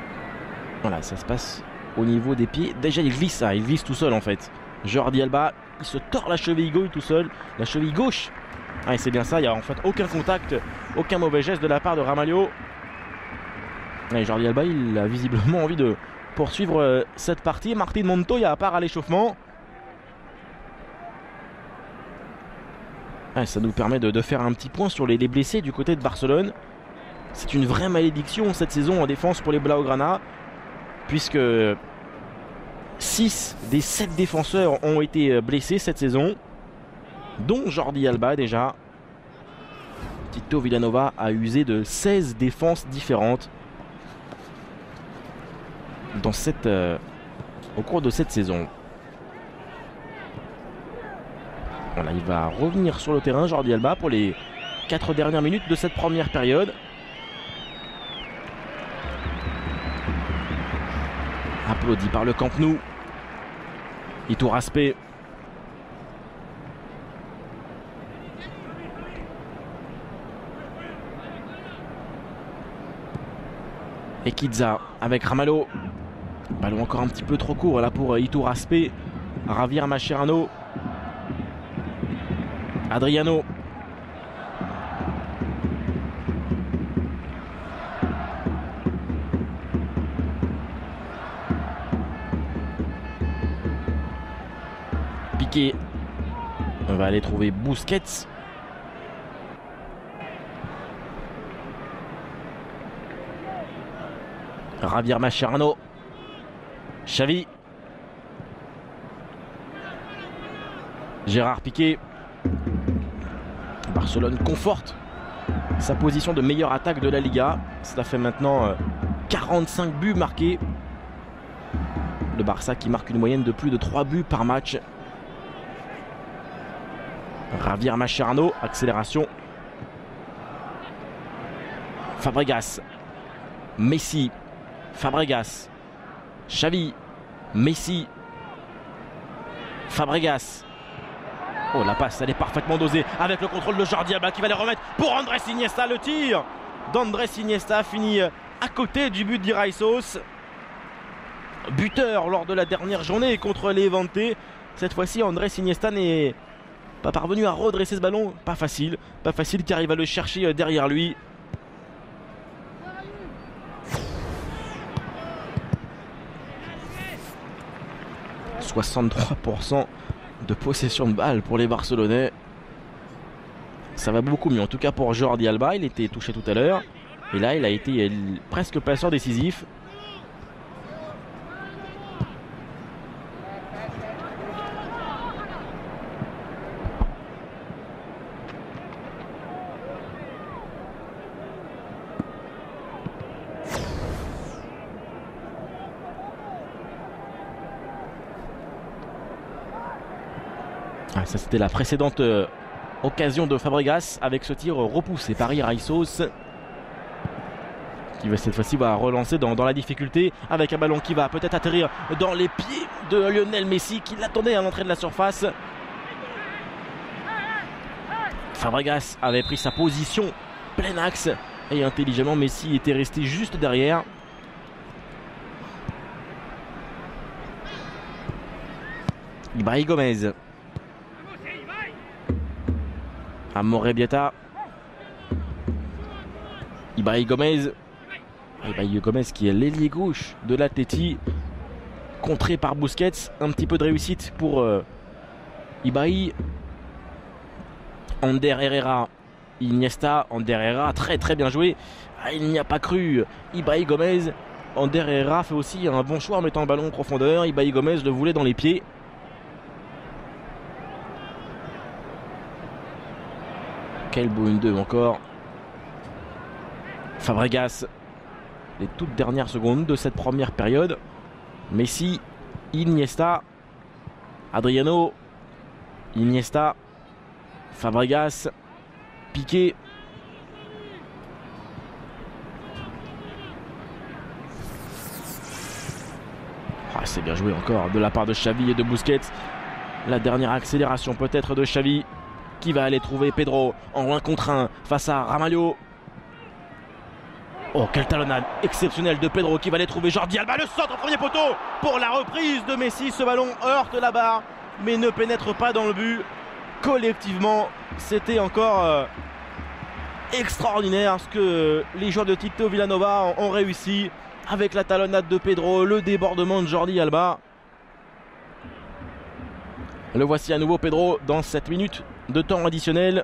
Voilà, ça se passe au niveau des pieds. Déjà il glisse tout seul en fait. Jordi Alba il se tord la cheville gauche tout seul, la cheville gauche. Ah, et c'est bien ça, il n'y a en fait aucun contact, aucun mauvais geste de la part de Ramalho. Et Jordi Alba, il a visiblement envie de poursuivre cette partie. Martín Montoya part à l'échauffement. Ah, ça nous permet de faire un petit point sur les blessés du côté de Barcelone. C'est une vraie malédiction cette saison en défense pour les Blaugrana, puisque 6 des 7 défenseurs ont été blessés cette saison, dont Jordi Alba déjà. Tito Vilanova a usé de 16 défenses différentes dans au cours de cette saison. Voilà, il va revenir sur le terrain, Jordi Alba, pour les 4 dernières minutes de cette première période. Applaudi par le Camp Nou. Iturraspe. Et Kidza avec Ramalho. Ballon encore un petit peu trop court là pour Iturraspe. Javier Mascherano. Adriano. Piqué. On va aller trouver Busquets. Javier Mascherano. Xavi. Gérard Piqué. Barcelone conforte sa position de meilleure attaque de la Liga. Ça fait maintenant 45 buts marqués. Le Barça qui marque une moyenne de plus de 3 buts par match. Javier Mascherano, accélération. Fabregas. Messi. Fabregas. Xavi. Messi. Fabregas. Oh, la passe, elle est parfaitement dosée avec le contrôle de Jordi Alba qui va les remettre pour Andrés Iniesta. Le tir d'Andrés Iniesta finit à côté du but d'Iraïsos. Buteur lors de la dernière journée contre les Levante. Cette fois-ci, Andrés Iniesta n'est pas parvenu à redresser ce ballon. Pas facile car il va le chercher derrière lui. « 63% de possession de balle pour les Barcelonais. Ça va beaucoup mieux en tout cas pour Jordi Alba. Il était touché tout à l'heure et là il a été presque passeur décisif. Ah, ça c'était la précédente occasion de Fabregas avec ce tir repoussé par Iraïsos, qui va cette fois-ci relancer dans la difficulté avec un ballon qui va peut-être atterrir dans les pieds de Lionel Messi qui l'attendait à l'entrée de la surface. Fabregas avait pris sa position plein axe et intelligemment Messi était resté juste derrière. Ibai Gomez. Amorebieta. Ibai Gomez. Ibai Gomez qui est l'ailier gauche de l'Atleti. Contré par Busquets. Un petit peu de réussite pour Ibai. Ander Herrera. Iniesta. Ander Herrera très très bien joué. Ah, il n'y a pas cru. Ibai Gomez. Ander Herrera fait aussi un bon choix en mettant le ballon en profondeur. Ibai Gomez le voulait dans les pieds. Quel beau 1-2 encore. Fabregas. Les toutes dernières secondes de cette première période. Messi. Iniesta. Adriano. Iniesta. Fabregas. Piqué. Ah, c'est bien joué encore de la part de Xavi et de Busquets. La dernière accélération peut-être de Xavi, qui va aller trouver Pedro en 1 contre 1 face à Ramalho. Oh, quelle talonnade exceptionnelle de Pedro qui va aller trouver Jordi Alba. Le centre au premier poteau pour la reprise de Messi. Ce ballon heurte la barre mais ne pénètre pas dans le but. Collectivement, c'était encore extraordinaire ce que les joueurs de Tito Vilanova ont réussi avec la talonnade de Pedro, le débordement de Jordi Alba. Le voici à nouveau Pedro dans 7 minutes de temps additionnel.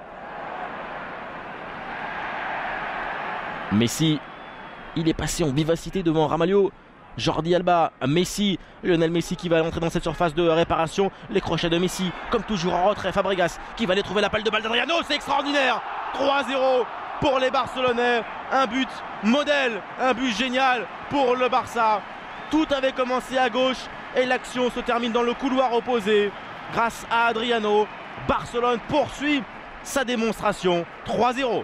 Messi, il est passé en vivacité devant Ramalho. Jordi Alba, Messi, Lionel Messi qui va entrer dans cette surface de réparation. Les crochets de Messi, comme toujours en retrait. Fabregas qui va aller trouver la balle de d'Adriano. C'est extraordinaire. 3-0 pour les Barcelonais. Un but modèle, un but génial pour le Barça. Tout avait commencé à gauche et l'action se termine dans le couloir opposé. Grâce à Adriano, Barcelone poursuit sa démonstration. 3-0.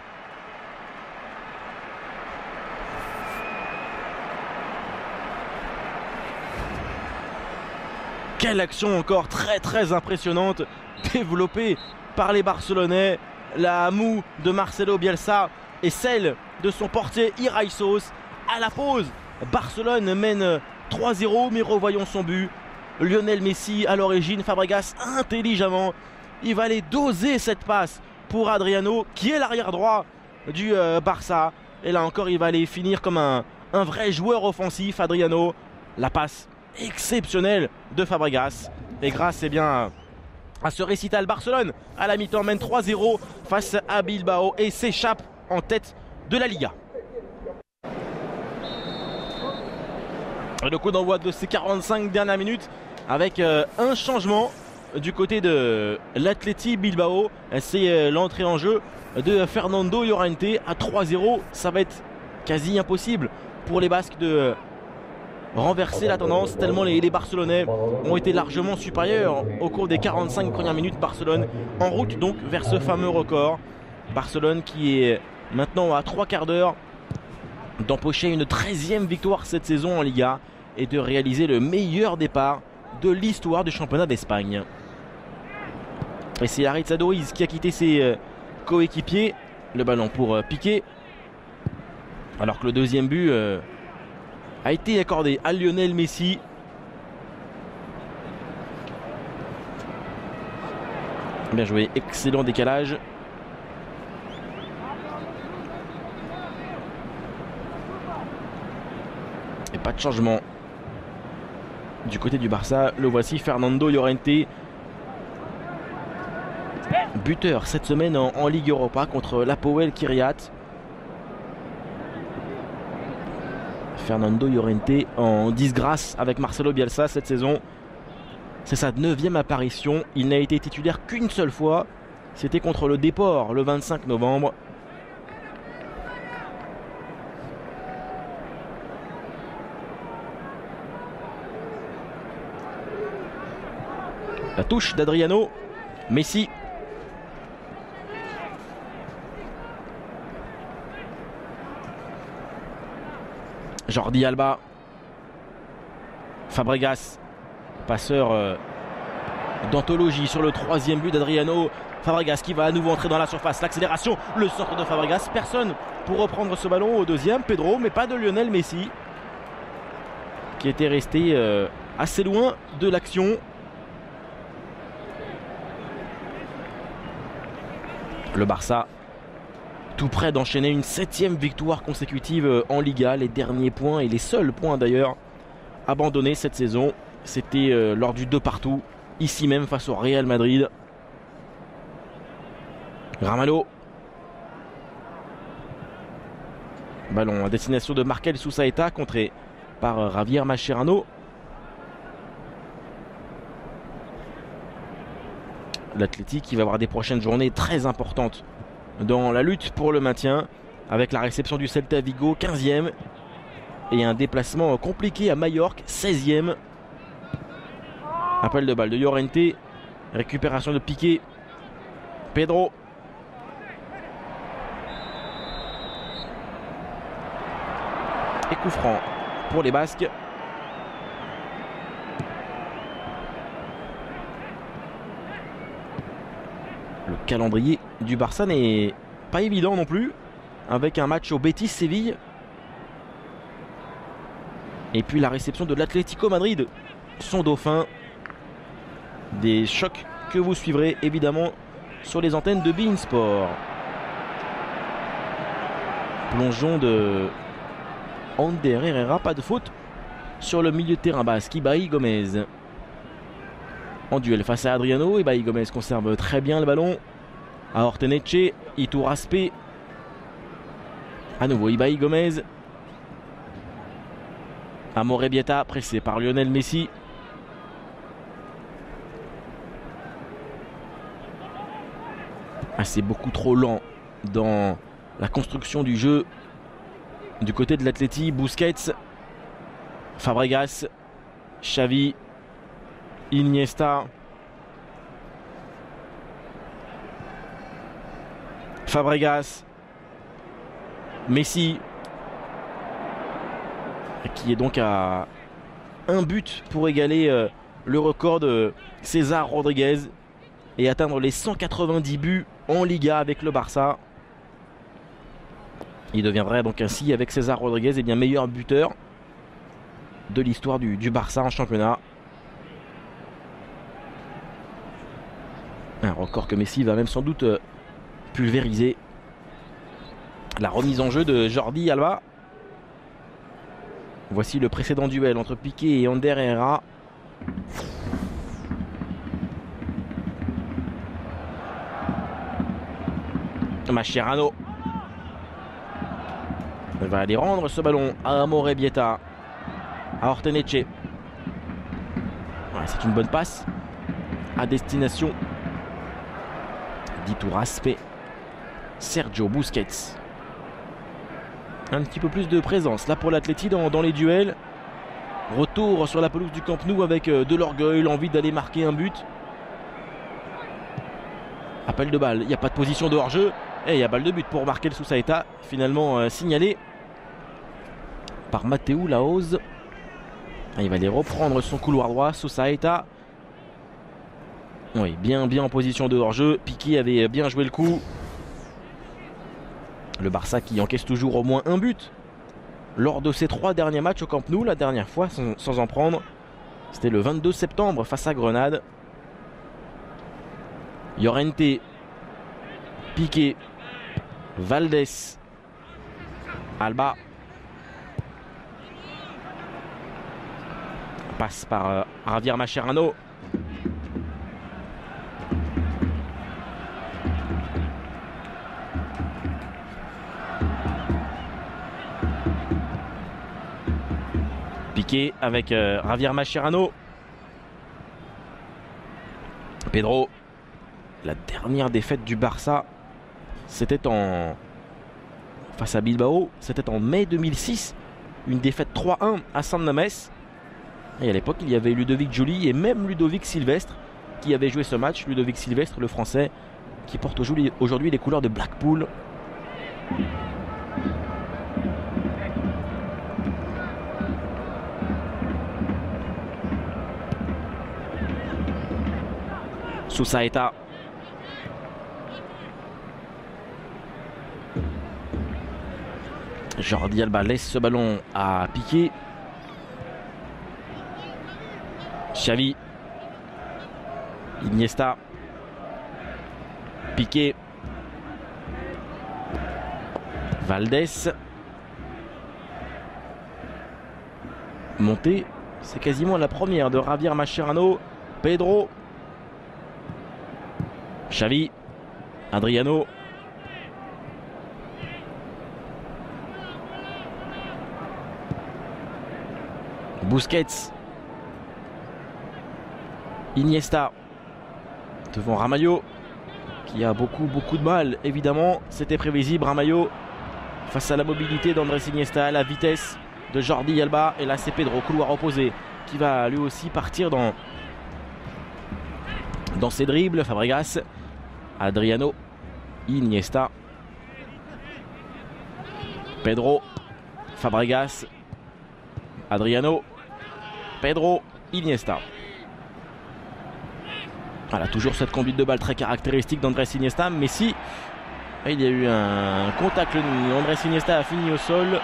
Quelle action encore très impressionnante développée par les Barcelonais. La moue de Marcelo Bielsa et celle de son portier Iraisos. À la pause, Barcelone mène 3-0, mais revoyons son but. Lionel Messi à l'origine, Fabregas intelligemment, il va aller doser cette passe pour Adriano qui est l'arrière droit du Barça. Et là encore il va aller finir comme un vrai joueur offensif. Adriano, la passe exceptionnelle de Fabregas. Et grâce à ce récital, Barcelone à la mi-temps mène 3-0 face à Bilbao et s'échappe en tête de la Liga. Le coup d'envoi de ces 45 dernières minutes avec un changement du côté de l'Athletic Bilbao. C'est l'entrée en jeu de Fernando Llorente à 3-0. Ça va être quasi impossible pour les Basques de renverser la tendance tellement les Barcelonais ont été largement supérieurs au cours des 45 premières minutes. Barcelone en route donc vers ce fameux record. Barcelone qui est maintenant à 3 quarts d'heure d'empocher une 13e victoire cette saison en Liga et de réaliser le meilleur départ de l'histoire du championnat d'Espagne. Et c'est Aritz Aduriz qui a quitté ses coéquipiers. Le ballon pour Piqué, alors que le deuxième but a été accordé à Lionel Messi. Bien joué, excellent décalage. Et pas de changement du côté du Barça. Le voici, Fernando Llorente, buteur cette semaine en Ligue Europa contre l'Apoel Kiryat. Fernando Llorente en disgrâce avec Marcelo Bielsa cette saison. C'est sa 9e apparition. Il n'a été titulaire qu'une seule fois. C'était contre le Depor le 25 novembre. La touche d'Adriano. Messi. Jordi Alba. Fabregas. Passeur d'anthologie sur le 3e but d'Adriano. Fabregas qui va à nouveau entrer dans la surface. L'accélération, le centre de Fabregas. Personne pour reprendre ce ballon au deuxième. Pedro, mais pas de Lionel Messi, qui était resté assez loin de l'action. Le Barça tout près d'enchaîner une 7e victoire consécutive en Liga. Les derniers points et les seuls points d'ailleurs abandonnés cette saison, c'était lors du 2-partout, ici même face au Real Madrid. Ramalho. Ballon à destination de Markel Sousaeta, contré par Javier Mascherano. L'Athletic qui va avoir des prochaines journées très importantes dans la lutte pour le maintien, avec la réception du Celta Vigo 15e et un déplacement compliqué à Majorque 16e. Appel de balle de Llorente, récupération de Piqué. Pedro. Et coup franc pour les Basques. Le calendrier du Barça n'est pas évident non plus, avec un match au Betis Séville et puis la réception de l'Atlético Madrid, son dauphin. Des chocs que vous suivrez évidemment sur les antennes de beIN Sport. Plongeon de Ander Herrera, pas de faute sur le milieu de terrain basque. Ibai Gomez en duel face à Adriano. Ibai Gomez conserve très bien le ballon à Orteneche. Iturraspe. À nouveau Ibai Gomez. Amorebieta pressé par Lionel Messi. C'est beaucoup trop lent dans la construction du jeu du côté de l'Atleti. Busquets, Fabregas, Xavi, Iniesta, Fabregas, Messi, qui est donc à un but pour égaler le record de César Rodriguez et atteindre les 190 buts en Liga avec le Barça. Il deviendrait donc ainsi avec César Rodriguez meilleur buteur de l'histoire du Barça en championnat. Un record que Messi va même sans doute pulvériser. La remise en jeu de Jordi Alba. Voici le précédent duel entre Piqué et Ander Herrera. Mascherano. Il va aller rendre ce ballon à Amorebieta. À Orteneche. Ouais, c'est une bonne passe à destination d'Iturraspe. Sergio Busquets. Un petit peu plus de présence là pour l'Atleti dans les duels. Retour sur la pelouse du Camp Nou avec de l'orgueil, l'envie d'aller marquer un but. Appel de balle, il n'y a pas de position de hors-jeu. Et il y a balle de but pour marquer le Sousaeta. Finalement signalé par Matteo Lahoz. Il va aller reprendre son couloir droit. Sousaeta. Oui, bien en position de hors-jeu. Piqué avait bien joué le coup. Le Barça qui encaisse toujours au moins un but lors de ses 3 derniers matchs au Camp Nou. La dernière fois sans en prendre, c'était le 22 septembre face à Grenade. Llorente, Piqué, Valdés, Alba. Passe par Javier Mascherano. Piqué avec Javier Mascherano. Pedro. La dernière défaite du Barça, c'était face à Bilbao, c'était en mai 2006. Une défaite 3-1 à San Mamés. Et à l'époque, il y avait Ludovic Joly et même Ludovic Silvestre qui avait joué ce match. Ludovic Silvestre, le français, qui porte aujourd'hui les couleurs de Blackpool. Sousaeta. Jordi Alba laisse ce ballon à Piqué. Xavi. Iniesta. Piqué. Valdés. Montée. C'est quasiment la première de Javier Mascherano. Pedro. Xavi. Adriano. Busquets. Iniesta. Devant Ramalho, qui a beaucoup de mal, évidemment. C'était prévisible, Ramalho, face à la mobilité d'Andrés Iniesta, la vitesse de Jordi Alba. Et là, c'est Pedro, couloir opposé, qui va lui aussi partir dans ses dribbles. Fabregas. Adriano. Iniesta. Pedro. Fabregas. Adriano. Pedro. Iniesta. Voilà, toujours cette conduite de balle très caractéristique d'Andrés Iniesta. Messi, il y a eu un contact. Andrés Iniesta a fini au sol.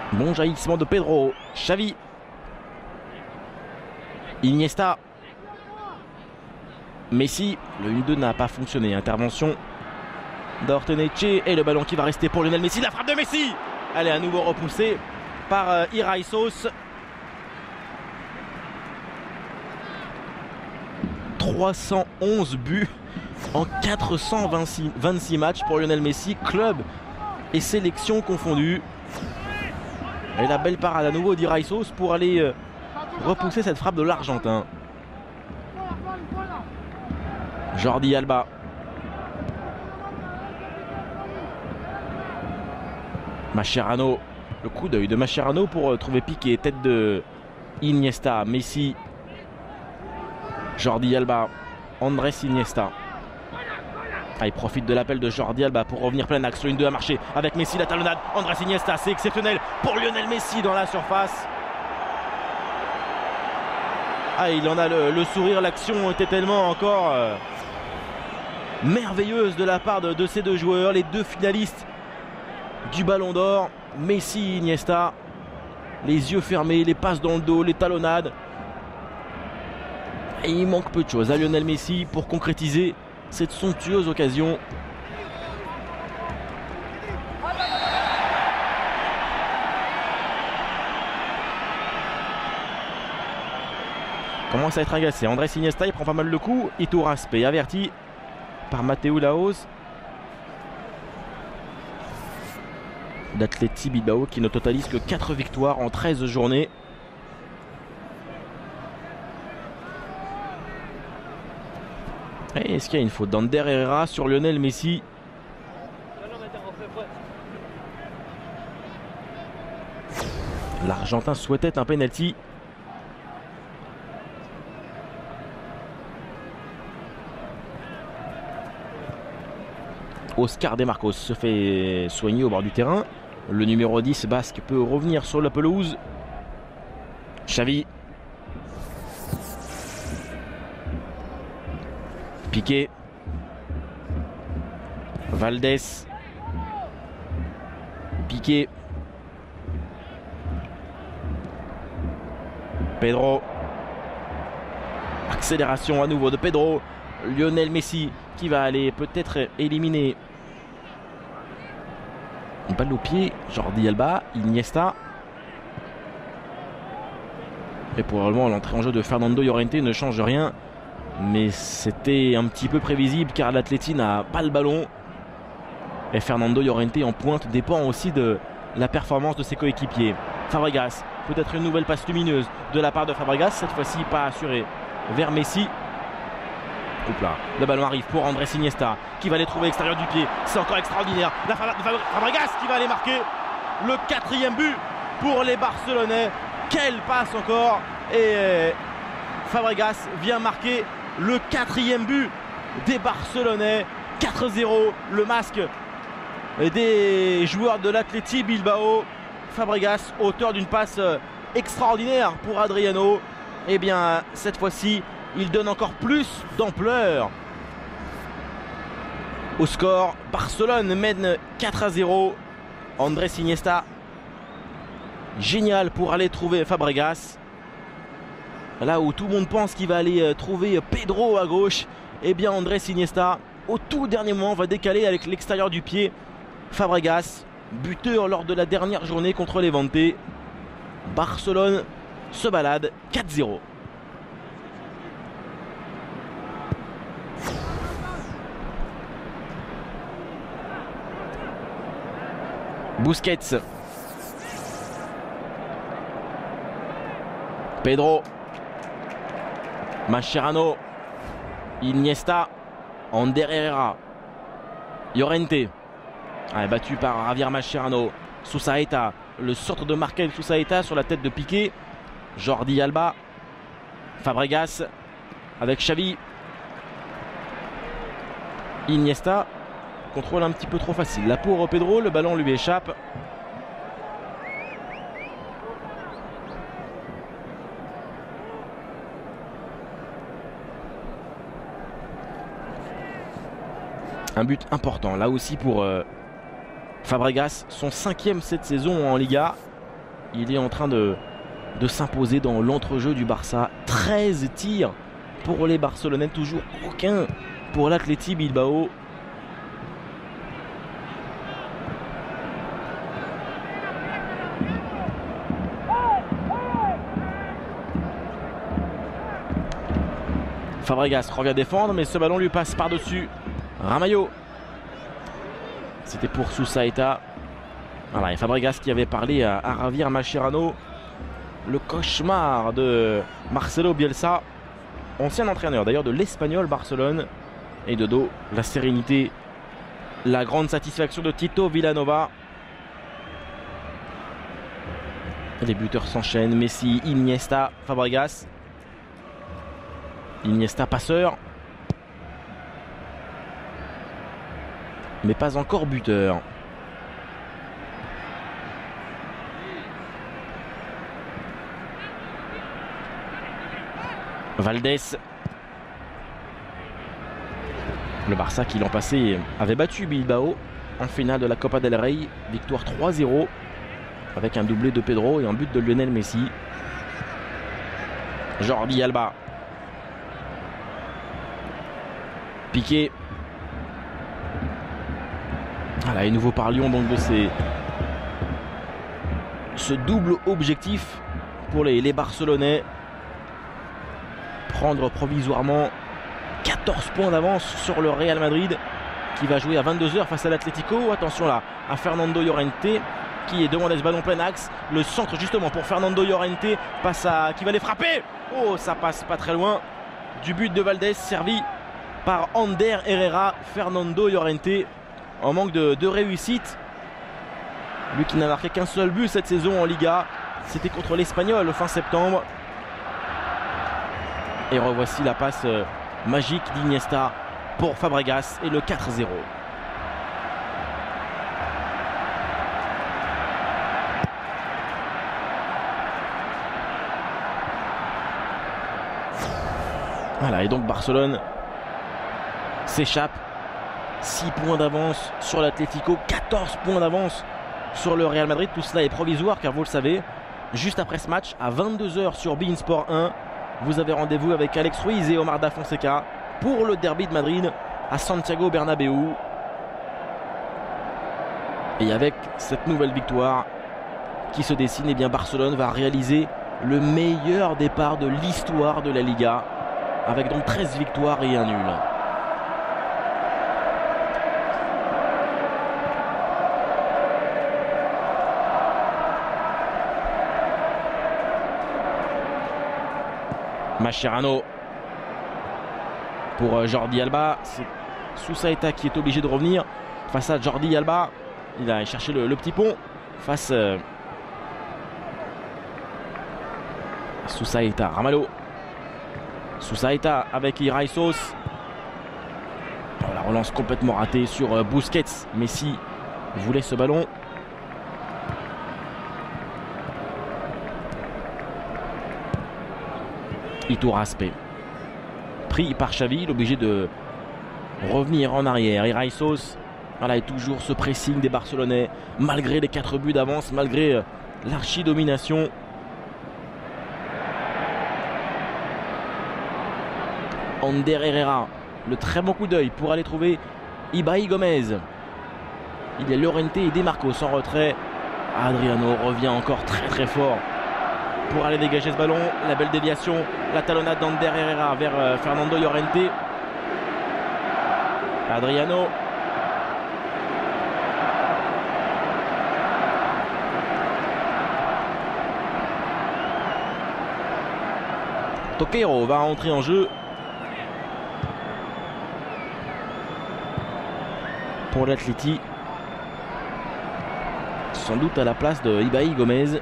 Bon jaillissement de Pedro. Xavi. Iniesta. Messi. Le 1-2 n'a pas fonctionné. Intervention d'Orteneche. Et le ballon qui va rester pour Lionel Messi. La frappe de Messi. Elle est à nouveau repoussée par Iraisos. 311 buts en 426 matchs pour Lionel Messi, club et sélection confondus. Et la belle parade à nouveau d'Iraisos pour aller repousser cette frappe de l'Argentin. Jordi Alba. Mascherano. Le coup d'œil de Mascherano pour trouver Piqué. Tête de Iniesta. Messi. Jordi Alba. Andrés Iniesta. Ah, il profite de l'appel de Jordi Alba pour revenir plein axe. Le 1-2 a marché avec Messi, la talonnade. Andrés Iniesta, c'est exceptionnel pour Lionel Messi dans la surface. Ah, il en a le sourire. L'action était tellement encore merveilleuse de la part de ces deux joueurs, les deux finalistes du Ballon d'Or. Messi, Iniesta, les yeux fermés, les passes dans le dos, les talonnades. Et il manque peu de choses à Lionel Messi pour concrétiser cette somptueuse occasion. Commence à être agacé. Andrés Iniesta, il prend pas mal de coups. Itur Aspe averti par Mateu Lahoz d'Athletic Bilbao qui ne totalise que 4 victoires en 13 journées. Et est-ce qu'il y a une faute d'Ander Herrera sur Lionel Messi? L'Argentin souhaitait un penalty. Oscar De Marcos se fait soigner au bord du terrain. Le numéro 10 basque peut revenir sur la pelouse. Xavi. Piqué. Valdés. Piqué. Pedro. Accélération à nouveau de Pedro. Lionel Messi qui va aller peut-être éliminer. Une balle au pied. Jordi Alba. Iniesta. Et pour le moment, l'entrée en jeu de Fernando Llorente ne change rien. Mais c'était un petit peu prévisible car l'Atleti n'a pas le ballon. Et Fernando Llorente en pointe dépend aussi de la performance de ses coéquipiers. Fabregas, peut-être une nouvelle passe lumineuse de la part de Fabregas. Cette fois-ci pas assurée vers Messi. Oups là, le ballon arrive pour Andrés Iniesta qui va aller trouver l'extérieur du pied. C'est encore extraordinaire. Fabregas qui va aller marquer le 4e but pour les Barcelonais. Quelle passe encore. Et Fabregas vient marquer le 4e but des Barcelonais. 4-0, le masque des joueurs de l'Athletic Bilbao. Fabregas, auteur d'une passe extraordinaire pour Adriano. Et bien cette fois-ci, il donne encore plus d'ampleur au score. Barcelone mène 4-0. Andrés Iniesta, génial pour aller trouver Fabregas. Là où tout le monde pense qu'il va aller trouver Pedro à gauche, et bien Andrés Iniesta, au tout dernier moment, va décaler avec l'extérieur du pied Fabregas, buteur lors de la dernière journée contre Levante. Barcelone se balade 4-0. Busquets. Pedro. Mascherano. Iniesta. Ander Herrera. Llorente. Battu par Javier Mascherano. Susaeta. Le centre de Markel Susaeta sur la tête de Piqué. Jordi Alba. Fabregas. Avec Xavi. Iniesta. Contrôle un petit peu trop facile. La pour Pedro. Le ballon lui échappe. Un but important là aussi pour Fabregas, son 5e cette saison en Liga. il est en train de s'imposer dans l'entrejeu du Barça. 13 tirs pour les Barcelonais, toujours aucun pour l'Athletic Bilbao. Fabregas revient défendre, mais ce ballon lui passe par-dessus. Ramalho. C'était pour Sousaeta. Voilà, et Fabregas qui avait parlé à Javier Mascherano. Le cauchemar de Marcelo Bielsa, ancien entraîneur d'ailleurs de l'Espagnol Barcelone. Et de dos, la sérénité, la grande satisfaction de Tito Vilanova. Les buteurs s'enchaînent. Messi, Iniesta, Fabregas. Iniesta passeur, mais pas encore buteur. Valdés. Le Barça qui l'an passé avait battu Bilbao en finale de la Copa del Rey. Victoire 3-0 avec un doublé de Pedro et un but de Lionel Messi. Jordi Alba. Piqué. Voilà, et nous vous parlions donc de ce double objectif pour les Barcelonais. Prendre provisoirement 14 points d'avance sur le Real Madrid qui va jouer à 22 h face à l'Atlético. Attention là à Fernando Llorente qui est devant ce ballon plein axe. Le centre justement pour Fernando Llorente qui va les frapper. Oh, ça passe pas très loin du but de Valdés servi par Ander Herrera. Fernando Llorente en manque de réussite. Lui qui n'a marqué qu'un seul but cette saison en Liga. C'était contre l'Espagnol fin septembre. Et revoici la passe magique d'Iniesta pour Fabregas et le 4-0. Voilà, et donc Barcelone s'échappe. 6 points d'avance sur l'Atlético, 14 points d'avance sur le Real Madrid. Tout cela est provisoire car vous le savez, juste après ce match, à 22 h sur beIN Sport 1, vous avez rendez-vous avec Alex Ruiz et Omar Da Fonseca pour le derby de Madrid à Santiago Bernabéu. Et avec cette nouvelle victoire qui se dessine, eh bien Barcelone va réaliser le meilleur départ de l'histoire de la Liga, avec donc 13 victoires et un nul. Mascherano pour Jordi Alba. C'est Sousaeta qui est obligé de revenir face à Jordi Alba. Il a cherché le petit pont face à Sousaeta. Ramalho. Sousaeta avec Iraisos. Oh, la relance complètement ratée sur Busquets. Messi voulait ce ballon. Iturraspe pris par Xavi, obligé de revenir en arrière. Iraisos, voilà, et toujours ce pressing des Barcelonais malgré les 4 buts d'avance, malgré l'archi-domination. Ander Herrera, le très bon coup d'œil pour aller trouver Ibai Gomez. Il y a Llorente et De Marcos en retrait. Adriano revient encore très fort pour aller dégager ce ballon. La belle déviation, la talonnade d'Ander Herrera vers Fernando Llorente. Adriano. Toquero va entrer en jeu pour l'Atleti, sans doute à la place de Ibai Gomez.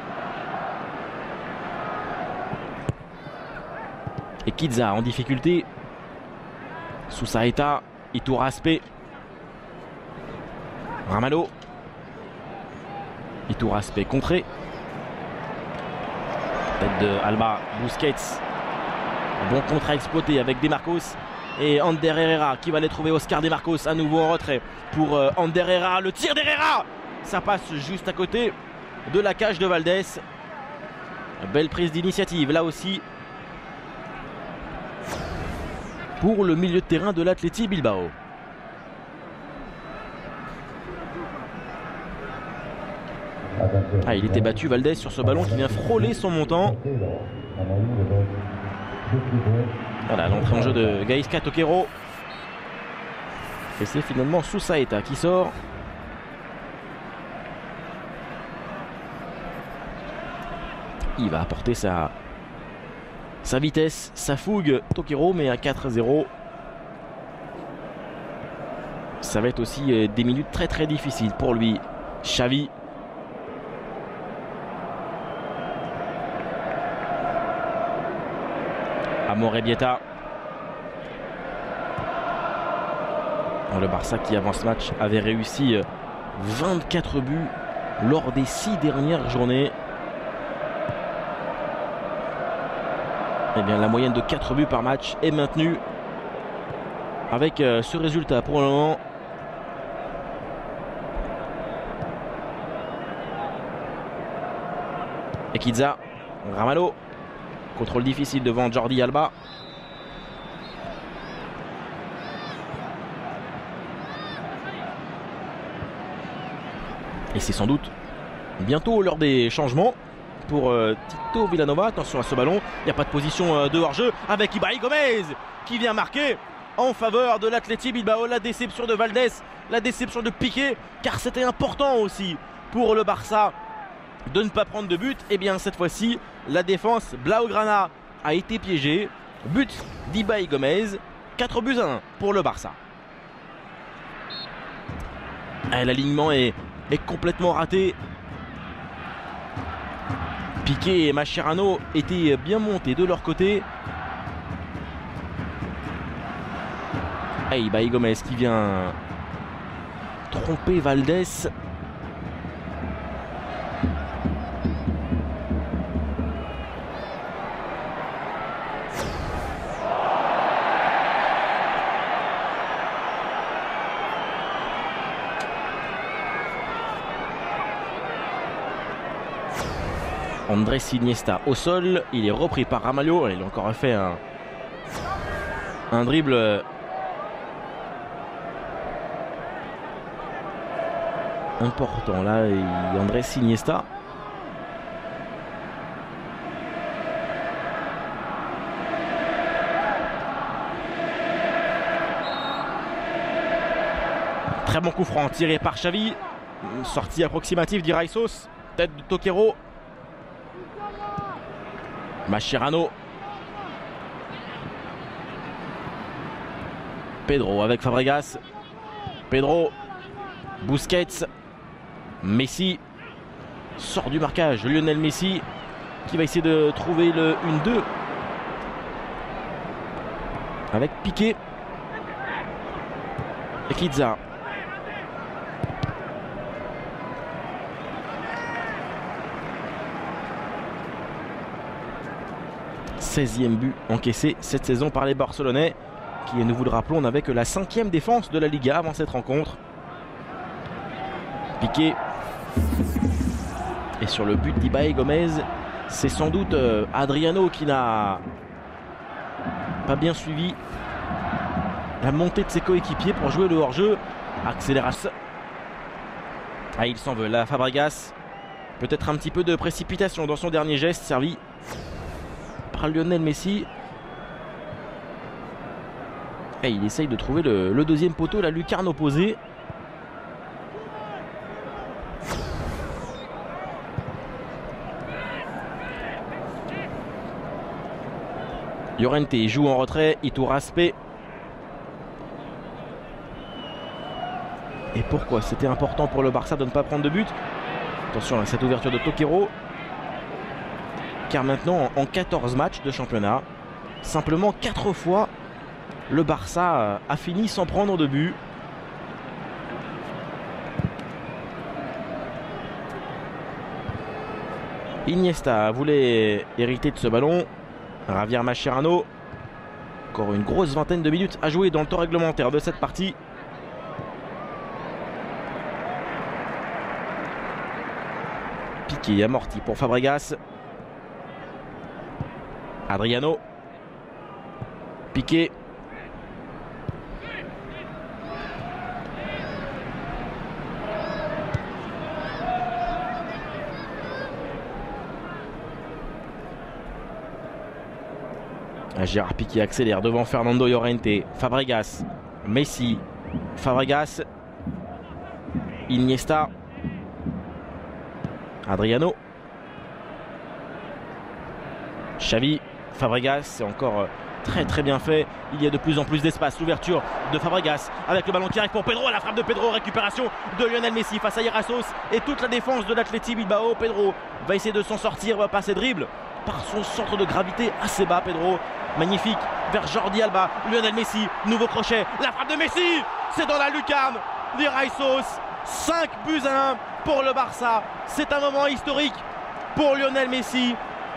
Et Kidza en difficulté. Sousaeta, Iturraspe. Ramalho. Iturraspe contré. Tête de Alba, Busquets. Bon contrat exploité avec De Marcos. Et Ander Herrera qui va aller trouver Oscar De Marcos à nouveau en retrait pour Ander Herrera. Le tir d'Herrera, ça passe juste à côté. de la cage de Valdés. Belle prise d'initiative là aussi pour le milieu de terrain de l'Athletic Bilbao. Ah, il était battu Valdés sur ce ballon qui vient frôler son montant. Voilà l'entrée en jeu de Gaizka Toquero. Et c'est finalement Susaeta qui sort. Il va apporter sa vitesse, sa fougue, Toquero, mais à 4-0. Ça va être aussi des minutes très très difficiles pour lui. Xavi. Amorebieta. Le Barça qui avant ce match avait réussi 24 buts lors des 6 dernières journées. Eh bien, la moyenne de 4 buts par match est maintenue avec ce résultat pour le moment. Ekiza, Ramalho, contrôle difficile devant Jordi Alba. Et c'est sans doute bientôt l'heure des changements pour Tito Vilanova. Attention à ce ballon, il n'y a pas de position de hors-jeu avec Ibai Gomez qui vient marquer en faveur de l'Athletic Bilbao. La déception de Valdés, la déception de Piqué, car c'était important aussi pour le Barça de ne pas prendre de but. Et bien cette fois-ci, la défense Blaugrana a été piégée. But d'Ibai Gomez, 4 buts à 1 pour le Barça. L'alignement est complètement raté. Piqué et Mascherano étaient bien montés de leur côté. Ibai Gomez qui vient tromper Valdés. Andrés Iniesta au sol, il est repris par Ramalho. Il a encore fait un dribble important là, et Andrés Iniesta. Très bon coup franc tiré par Xavi. Sortie approximative d'Iraisos. Tête de Toquero. Mascherano. Pedro avec Fabregas. Pedro. Busquets. Messi. Sort du marquage. Lionel Messi qui va essayer de trouver le 1-2 avec Piqué. Et Kidza. e but encaissé cette saison par les Barcelonais, qui, nous vous le rappelons, n'avaient que la 5e défense de la Liga avant cette rencontre. Piqué. Et sur le but d'Ibai Gomez, c'est sans doute Adriano qui n'a pas bien suivi la montée de ses coéquipiers pour jouer le hors-jeu. Accélération. Il s'en veut là, Fabregas. Peut-être un petit peu de précipitation dans son dernier geste, servi par Lionel Messi. Il essaye de trouver le deuxième poteau, la lucarne opposée. Llorente joue en retrait, Iturraspe. Et pourquoi c'était important pour le Barça de ne pas prendre de but? Attention à cette ouverture de Toquero. Car maintenant, en 14 matchs de championnat, simplement 4 fois, le Barça a fini sans prendre de but. Iniesta voulait hériter de ce ballon. Javier Mascherano. Encore une grosse vingtaine de minutes à jouer dans le temps réglementaire de cette partie. Piqué, amorti pour Fabregas. Adriano. Piqué. Gérard Piqué accélère devant Fernando Llorente. Fabregas. Messi. Fabregas. Iniesta. Adriano. Xavi. Fabregas, c'est encore très bien fait. Il y a de plus en plus d'espace. L'ouverture de Fabregas avec le ballon qui arrive pour Pedro. La frappe de Pedro. Récupération de Lionel Messi face à Irassos et toute la défense de l'Athletic Bilbao. Pedro va essayer de s'en sortir. Va passer dribble par son centre de gravité assez bas. Pedro, magnifique, vers Jordi Alba. Lionel Messi, nouveau crochet. La frappe de Messi, c'est dans la lucarne d'Irassos. 5-1 pour le Barça. C'est un moment historique pour Lionel Messi.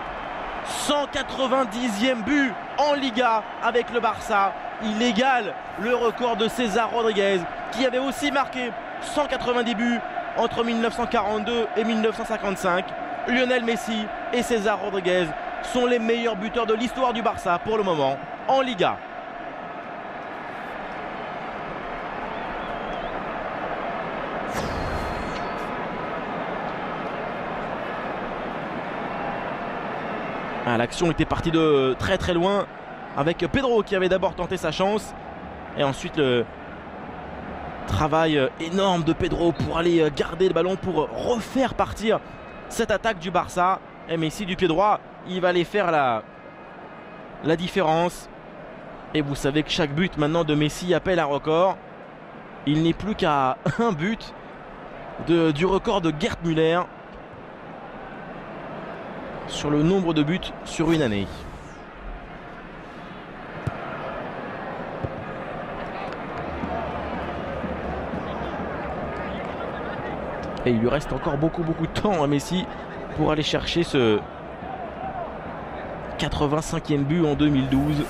190e but en Liga avec le Barça. Il égale le record de César Rodriguez qui avait aussi marqué 190 buts entre 1942 et 1955. Lionel Messi et César Rodriguez sont les meilleurs buteurs de l'histoire du Barça pour le moment en Liga. L'action était partie de très loin avec Pedro qui avait d'abord tenté sa chance et ensuite le travail énorme de Pedro pour aller garder le ballon pour refaire partir cette attaque du Barça. Et Messi du pied droit, il va aller faire la différence. Et vous savez que chaque but maintenant de Messi appelle un record. Il n'est plus qu'à un but du record de Gerd Müller sur le nombre de buts sur une année. Et il lui reste encore beaucoup de temps à Messi pour aller chercher ce 85e but en 2012.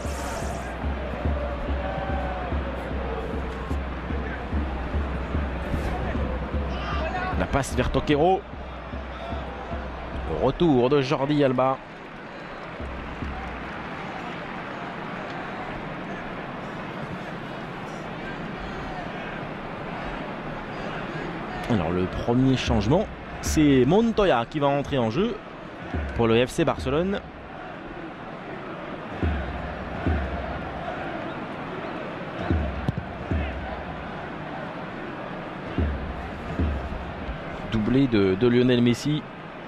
La passe vers Toquero. Le retour de Jordi Alba. Alors le premier changement, c'est Montoya qui va entrer en jeu pour le FC Barcelone. Doublé de Lionel Messi.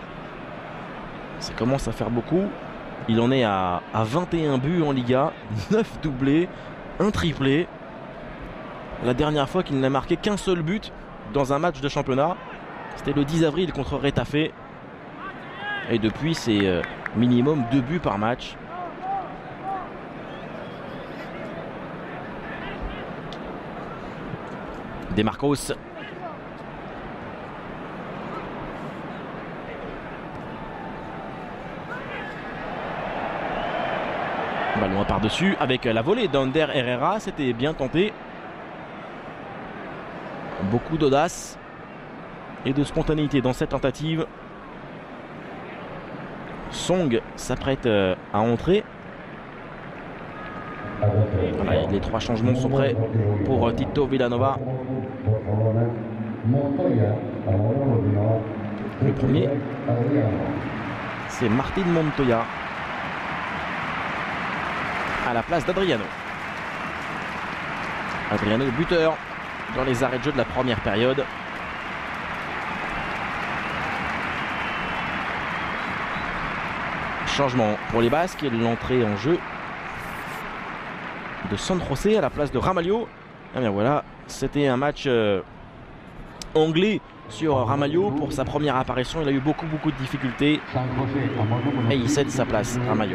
Ça commence à faire beaucoup. Il en est à 21 buts en Liga, 9 doublés, un triplé. La dernière fois qu'il n'a marqué qu'un seul but dans un match de championnat, c'était le 10 avril contre Retafe. Et depuis, c'est minimum 2 buts par match. De Marcos. Ballon par-dessus avec la volée d'Ander Herrera. C'était bien tenté. Beaucoup d'audace et de spontanéité dans cette tentative. Song s'apprête à entrer. Voilà, les 3 changements sont prêts pour Tito Vilanova. Le premier, c'est Martín Montoya à la place d'Adriano. Adriano, buteur dans les arrêts de jeu de la première période. Changement pour les Basques et l'entrée en jeu de San José à la place de Ramalho. Et bien voilà, c'était un match anglais sur Ramalho. Pour sa première apparition, il a eu beaucoup de difficultés et il cède sa place, Ramalho.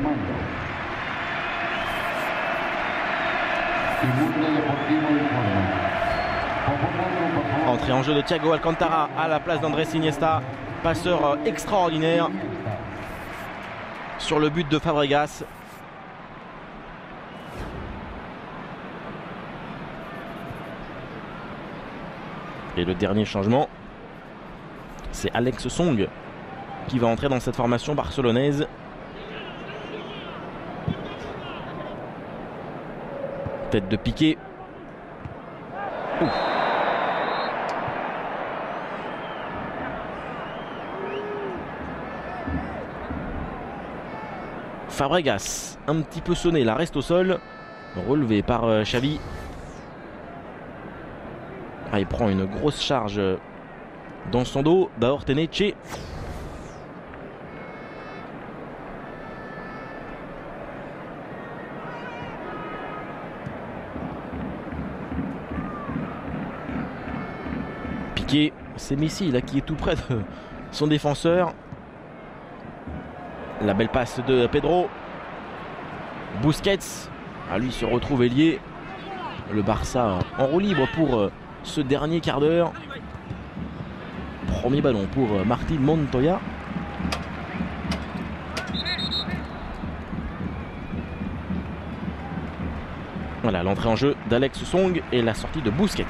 Entrée en jeu de Thiago Alcantara à la place d'Andrés Iniesta, passeur extraordinaire sur le but de Fabregas. Et le dernier changement, C'est Alex Song qui va entrer dans cette formation barcelonaise. Tête de Piqué. Ouf. Fabregas, un petit peu sonné, la reste au sol. Relevé par Xavi. Ah, il prend une grosse charge dans son dos. Daor Teneche. Piqué, c'est Messi là qui est tout près de son défenseur. La belle passe de Pedro. Busquets. Ah, lui se retrouve ailier. Le Barça en roue libre pour ce dernier quart d'heure. Premier ballon pour Martín Montoya. Voilà l'entrée en jeu d'Alex Song et la sortie de Busquets.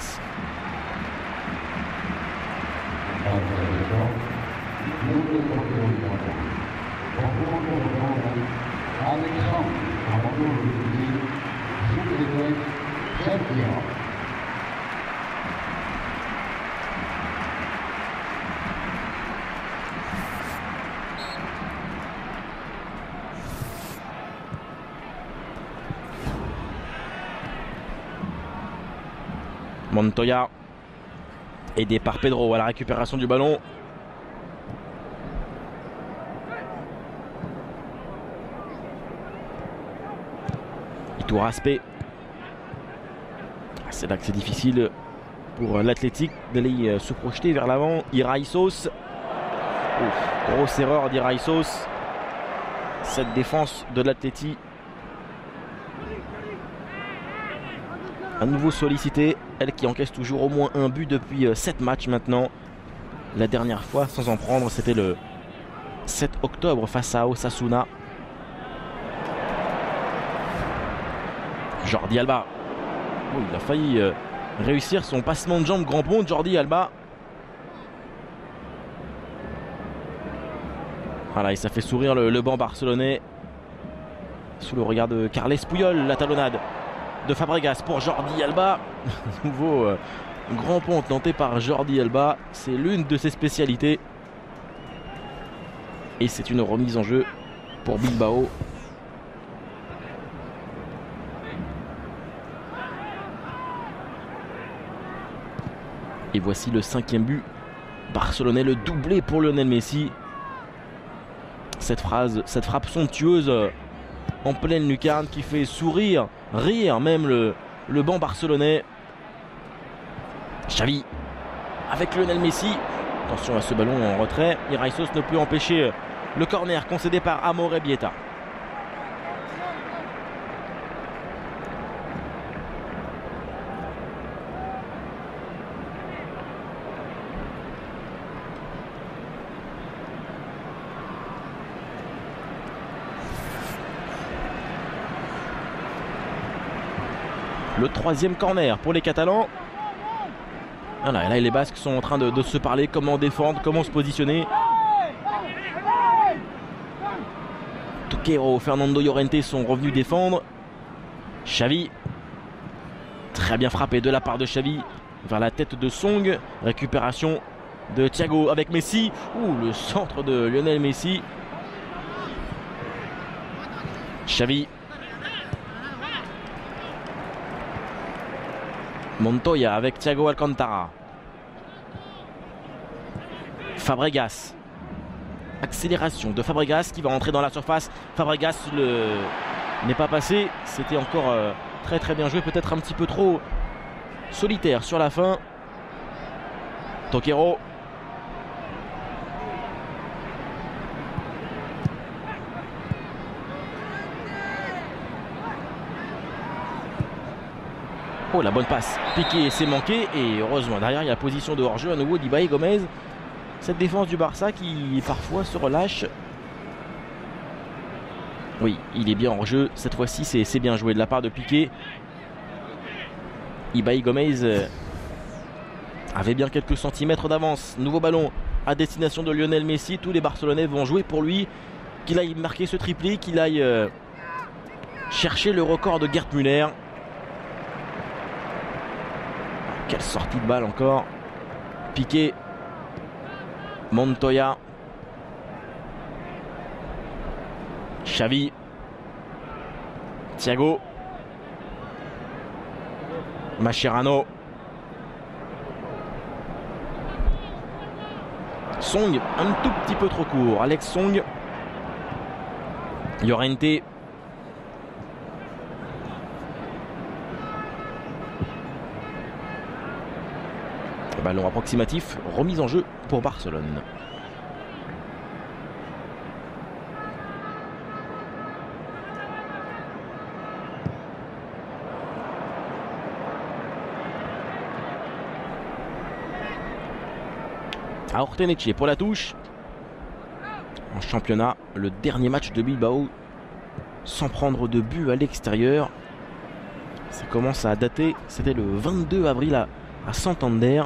Montoya aidé par Pedro à la récupération du ballon. Itouraspe. C'est là que c'est difficile pour l'Athletic d'aller se projeter vers l'avant. Iraisos. Grosse erreur d'Iraisos. Cette défense de l'Athletic. À nouveau sollicité. Elle qui encaisse toujours au moins un but depuis 7 matchs maintenant. La dernière fois sans en prendre, c'était le 7 octobre face à Osasuna. Jordi Alba. Oh, il a failli réussir son passement de jambe grand pont. Jordi Alba. Voilà, et ça fait sourire le banc barcelonais. Sous le regard de Carles Puyol, la talonnade de Fabregas pour Jordi Alba. Nouveau grand pont tenté par Jordi Alba. C'est l'une de ses spécialités. Et c'est une remise en jeu pour Bilbao. Et voici le 5e but barcelonais, le doublé pour Lionel Messi. Cette frappe somptueuse en pleine lucarne qui fait sourire, rire même le banc barcelonais. Xavi avec Lionel Messi. Attention à ce ballon en retrait. Iraisos ne peut empêcher le corner concédé par Amorebieta. Le 3e corner pour les Catalans. Voilà, et là les Basques sont en train de se parler, comment défendre, comment se positionner. Toquero, Fernando Llorente sont revenus défendre. Xavi. Très bien frappé de la part de Xavi vers la tête de Song. Récupération de Thiago avec Messi. Le centre de Lionel Messi. Xavi. Montoya avec Thiago Alcantara. Fabregas. Accélération de Fabregas qui va entrer dans la surface. Fabregas n'est pas passé. C'était encore très très bien joué. Peut-être un petit peu trop solitaire sur la fin. Toquero. Oh, la bonne passe. Piqué, c'est manqué. Et heureusement, derrière, il y a position de hors-jeu à nouveau d'Ibai Gomez. Cette défense du Barça qui parfois se relâche. Oui, il est bien hors-jeu. Cette fois-ci, c'est bien joué de la part de Piqué. Ibai Gomez avait bien quelques centimètres d'avance. Nouveau ballon à destination de Lionel Messi. Tous les Barcelonais vont jouer pour lui, qu'il aille marquer ce triplé, qu'il aille chercher le record de Gerd Müller. Quelle sortie de balle encore. Piqué. Montoya. Xavi. Thiago. Mascherano. Song, un tout petit peu trop court. Alex Song. Llorente. Ballon approximatif, remise en jeu pour Barcelone. À Ortenetxe pour la touche. En championnat, le dernier match de Bilbao sans prendre de but à l'extérieur. Ça commence à dater. C'était le 22 avril à Santander.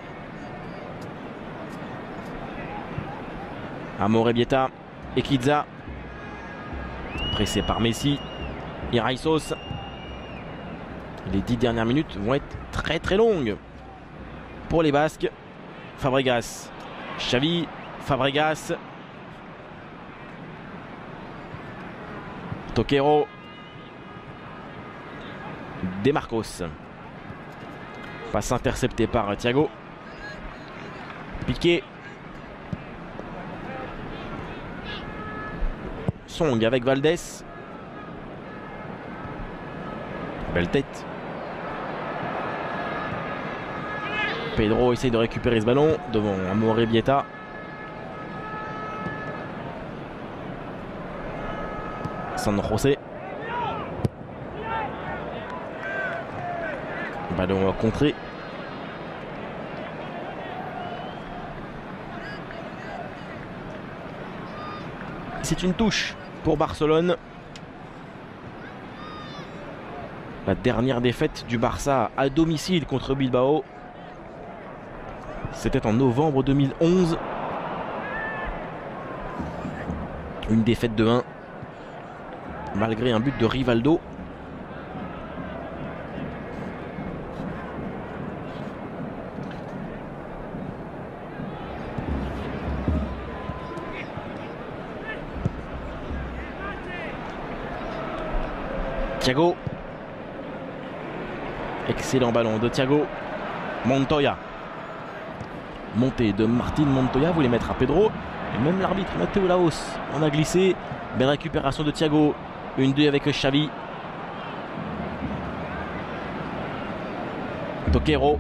Amorebieta, Ekiza, pressé par Messi, Iraisos. Les 10 dernières minutes vont être très très longues pour les Basques. Fabregas, Xavi, Fabregas, Toquero, Demarcos. Passe interceptée par Thiago. Piqué. Song avec Valdés. Belle tête. Pedro essaye de récupérer ce ballon devant Amorebieta. San José. Ballon contré. C'est une touche pour Barcelone. La dernière défaite du Barça à domicile contre Bilbao, c'était en novembre 2011. Une défaite de 1 malgré un but de Rivaldo. Thiago. Excellent ballon de Thiago. Montoya. Montée de Martín Montoya, voulait mettre à Pedro. Et même l'arbitre Mateo Laos en a glissé. Belle récupération de Thiago. 1-2 avec Xavi. Toquero.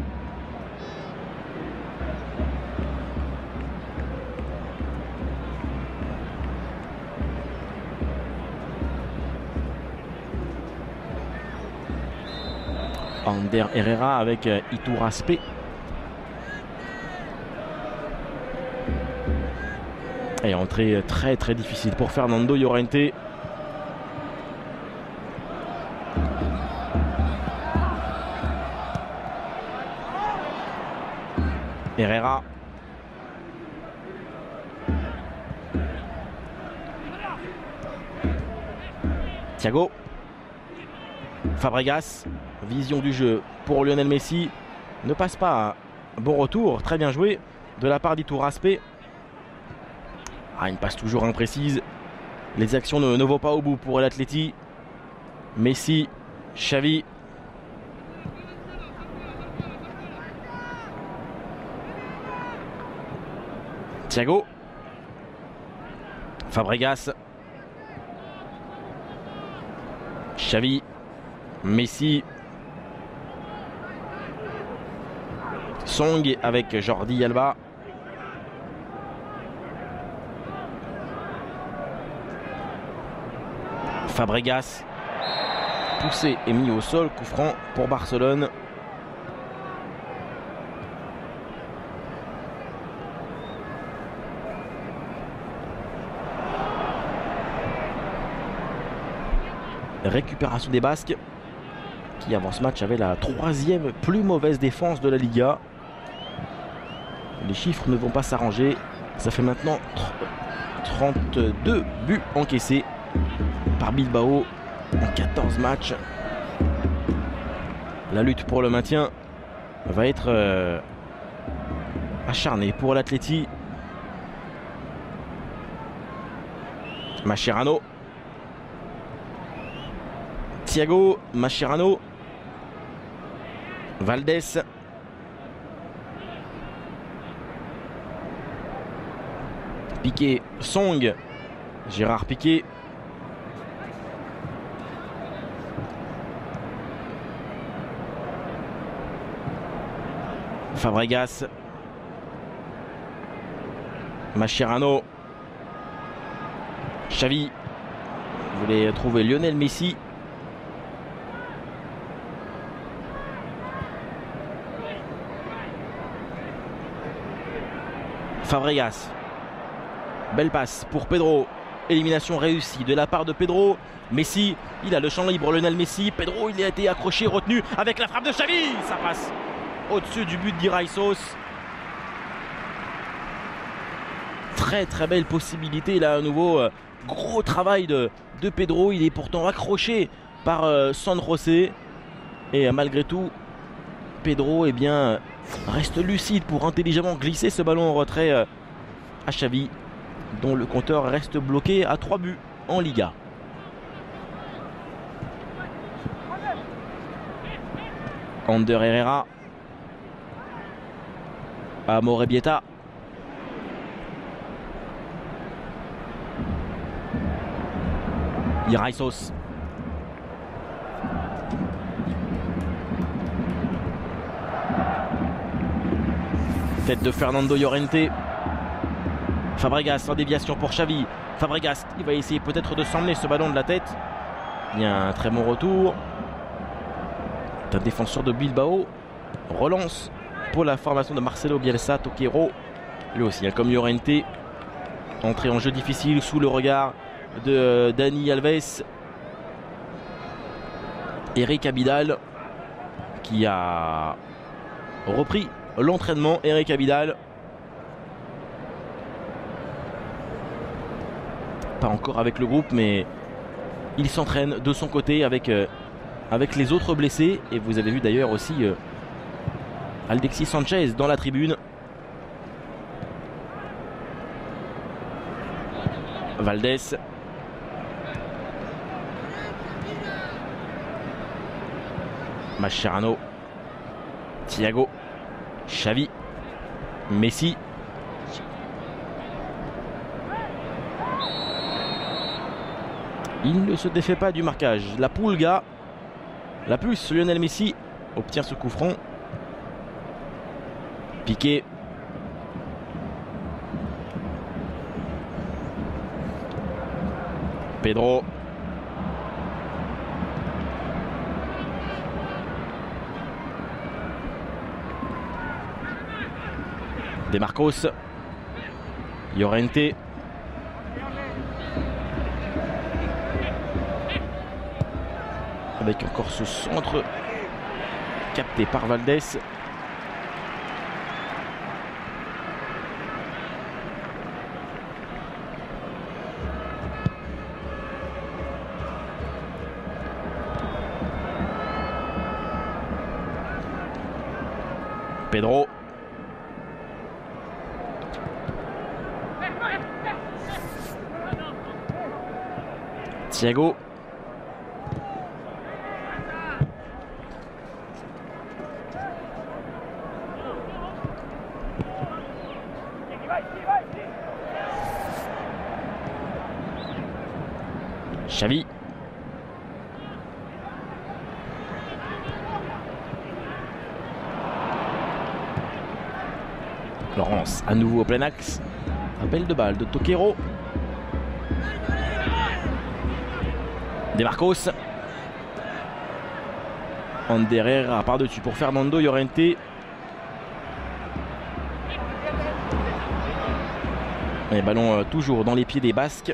Ander Herrera avec Iturraspe. Et entrée très très difficile pour Fernando Llorente. Herrera. Thiago. Fabregas. Vision du jeu pour Lionel Messi. Ne passe pas. Bon retour. Très bien joué de la part d'Iturraspe. Une passe toujours imprécise. Les actions ne vont pas au bout pour l'Atleti. Messi. Xavi. Thiago. Fabregas. Xavi. Messi. Song avec Jordi Alba. Fabregas. Poussé et mis au sol. Coup franc pour Barcelone. Récupération des Basques qui avant ce match avait la 3e plus mauvaise défense de la Liga. les chiffres ne vont pas s'arranger. Ça fait maintenant 32 buts encaissés par Bilbao en 14 matchs. La lutte pour le maintien va être acharnée pour l'Atleti. Mascherano. Thiago Mascherano. Valdés. Piqué, Song. Gérard Piqué. Fabregas. Mascherano. Xavi voulait trouver Lionel Messi. Fabregas. Belle passe pour Pedro. Élimination réussie de la part de Pedro. Messi, il a le champ libre. Lionel Messi. Pedro, il a été accroché, retenu avec la frappe de Xavi. Ça passe au-dessus du but d'Iraisos. Très très belle possibilité là à nouveau. Gros travail de Pedro. Il est pourtant accroché par San José. Et malgré tout, Pedro reste lucide pour intelligemment glisser ce ballon en retrait à Xavi, dont le compteur reste bloqué à 3 buts en Liga. Ander Herrera. Amorebieta. Iraisos. Tête de Fernando Llorente. Fabregas en déviation pour Xavi. Fabregas, il va essayer peut-être de s'emmener ce ballon de la tête. Il y a un très bon retour. Un défenseur de Bilbao. Relance pour la formation de Marcelo Bielsa. Toquero, lui aussi, comme Llorente. Entrée en jeu difficile sous le regard de Dani Alves. Eric Abidal qui a repris l'entraînement. Eric Abidal, pas encore avec le groupe, mais il s'entraîne de son côté avec les autres blessés. Et vous avez vu d'ailleurs aussi Alexis Sanchez dans la tribune. Valdés. Mascherano. Thiago. Xavi. Messi. Il ne se défait pas du marquage. La Pulga. La puce, Lionel Messi obtient ce coup franc. Piqué. Pedro. De Marcos. Llorente. Avec encore ce centre capté par Valdés. Pedro. Thiago. Xavi. Laurence à nouveau au plein axe. Appel de balle de Toquero. De Marcos. Ander Herrera par-dessus pour Fernando Llorente. Et ballon toujours dans les pieds des Basques.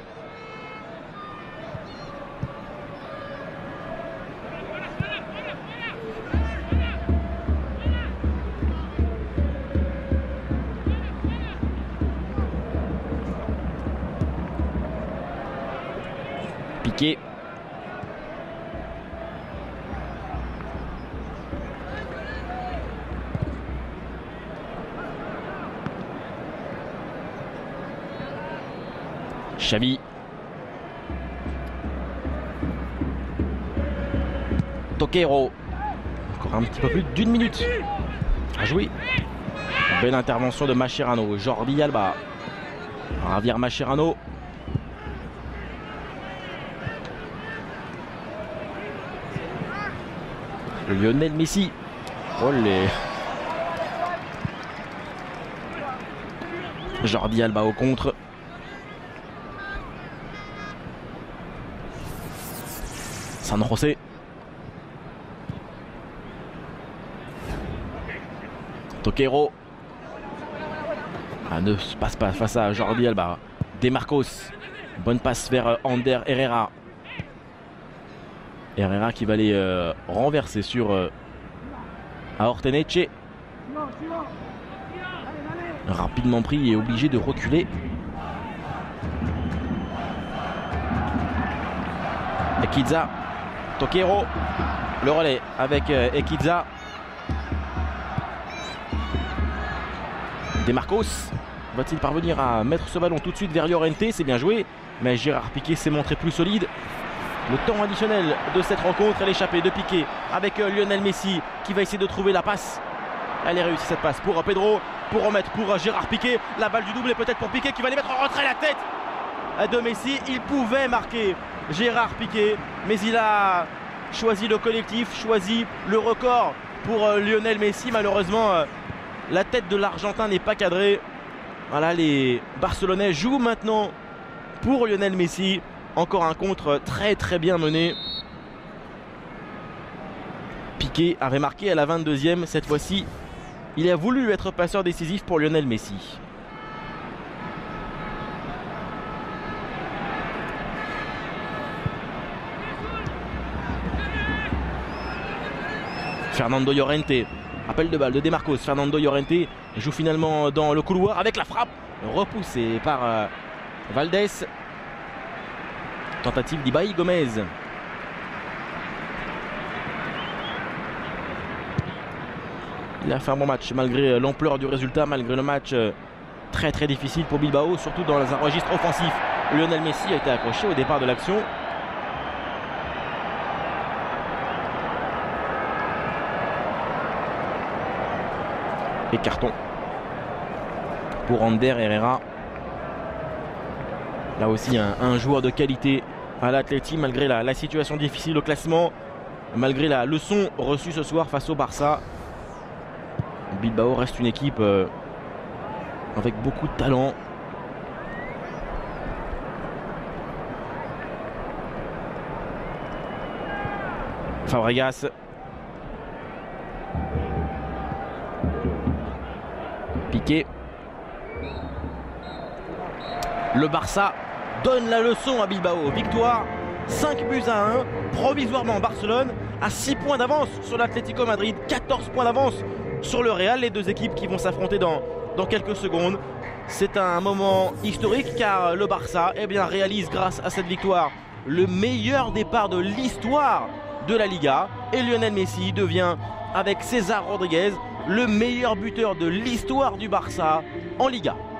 Xavi. Toquero. Encore un petit peu plus d'une minute à jouer. Belle intervention de Mascherano. Jordi Alba. Javier Mascherano. Lionel Messi. Olé. Jordi Alba au contre. San José. Toquero. Ne se passe pas face à Jordi Alba. De Marcos. Bonne passe vers Ander Herrera. Herrera qui va aller renverser sur Orteneche. Rapidement pris et obligé de reculer. Ekiza. Toquero. Le relais avec Ekiza. De Marcos. Va-t-il parvenir à mettre ce ballon tout de suite vers Llorente? C'est bien joué. Mais Gérard Piqué s'est montré plus solide. Le temps additionnel de cette rencontre, l'échappée de Piqué avec Lionel Messi qui va essayer de trouver la passe. Elle est réussie cette passe pour Pedro, pour remettre pour Gérard Piqué. La balle du double est peut-être pour Piqué qui va les mettre en retrait la tête de Messi. Il pouvait marquer Gérard Piqué, mais il a choisi le collectif, choisi le record pour Lionel Messi. Malheureusement, la tête de l'Argentin n'est pas cadrée. Voilà, les Barcelonais jouent maintenant pour Lionel Messi. Encore un contre très bien mené. Piqué avait marqué à la 22e. Cette fois-ci, il a voulu être passeur décisif pour Lionel Messi. Fernando Llorente. Appel de balle de De Marcos. Fernando Llorente joue finalement dans le couloir avec la frappe repoussée par Valdés. Tentative d'Ibai Gomez. Il a fait un bon match malgré l'ampleur du résultat, malgré le match très difficile pour Bilbao, surtout dans un registre offensif. Lionel Messi a été accroché au départ de l'action. Et carton pour Ander Herrera. Là aussi un joueur de qualité à l'Atleti malgré la situation difficile au classement, malgré la leçon reçue ce soir face au Barça. Bilbao reste une équipe avec beaucoup de talent. Fabregas. Piqué. Le Barça donne la leçon à Bilbao. Victoire 5-1 provisoirement. Barcelone à 6 points d'avance sur l'Atlético Madrid, 14 points d'avance sur le Real. Les deux équipes qui vont s'affronter dans quelques secondes. C'est un moment historique car le Barça réalise grâce à cette victoire le meilleur départ de l'histoire de la Liga. Et Lionel Messi devient, avec César Rodriguez, le meilleur buteur de l'histoire du Barça en Liga.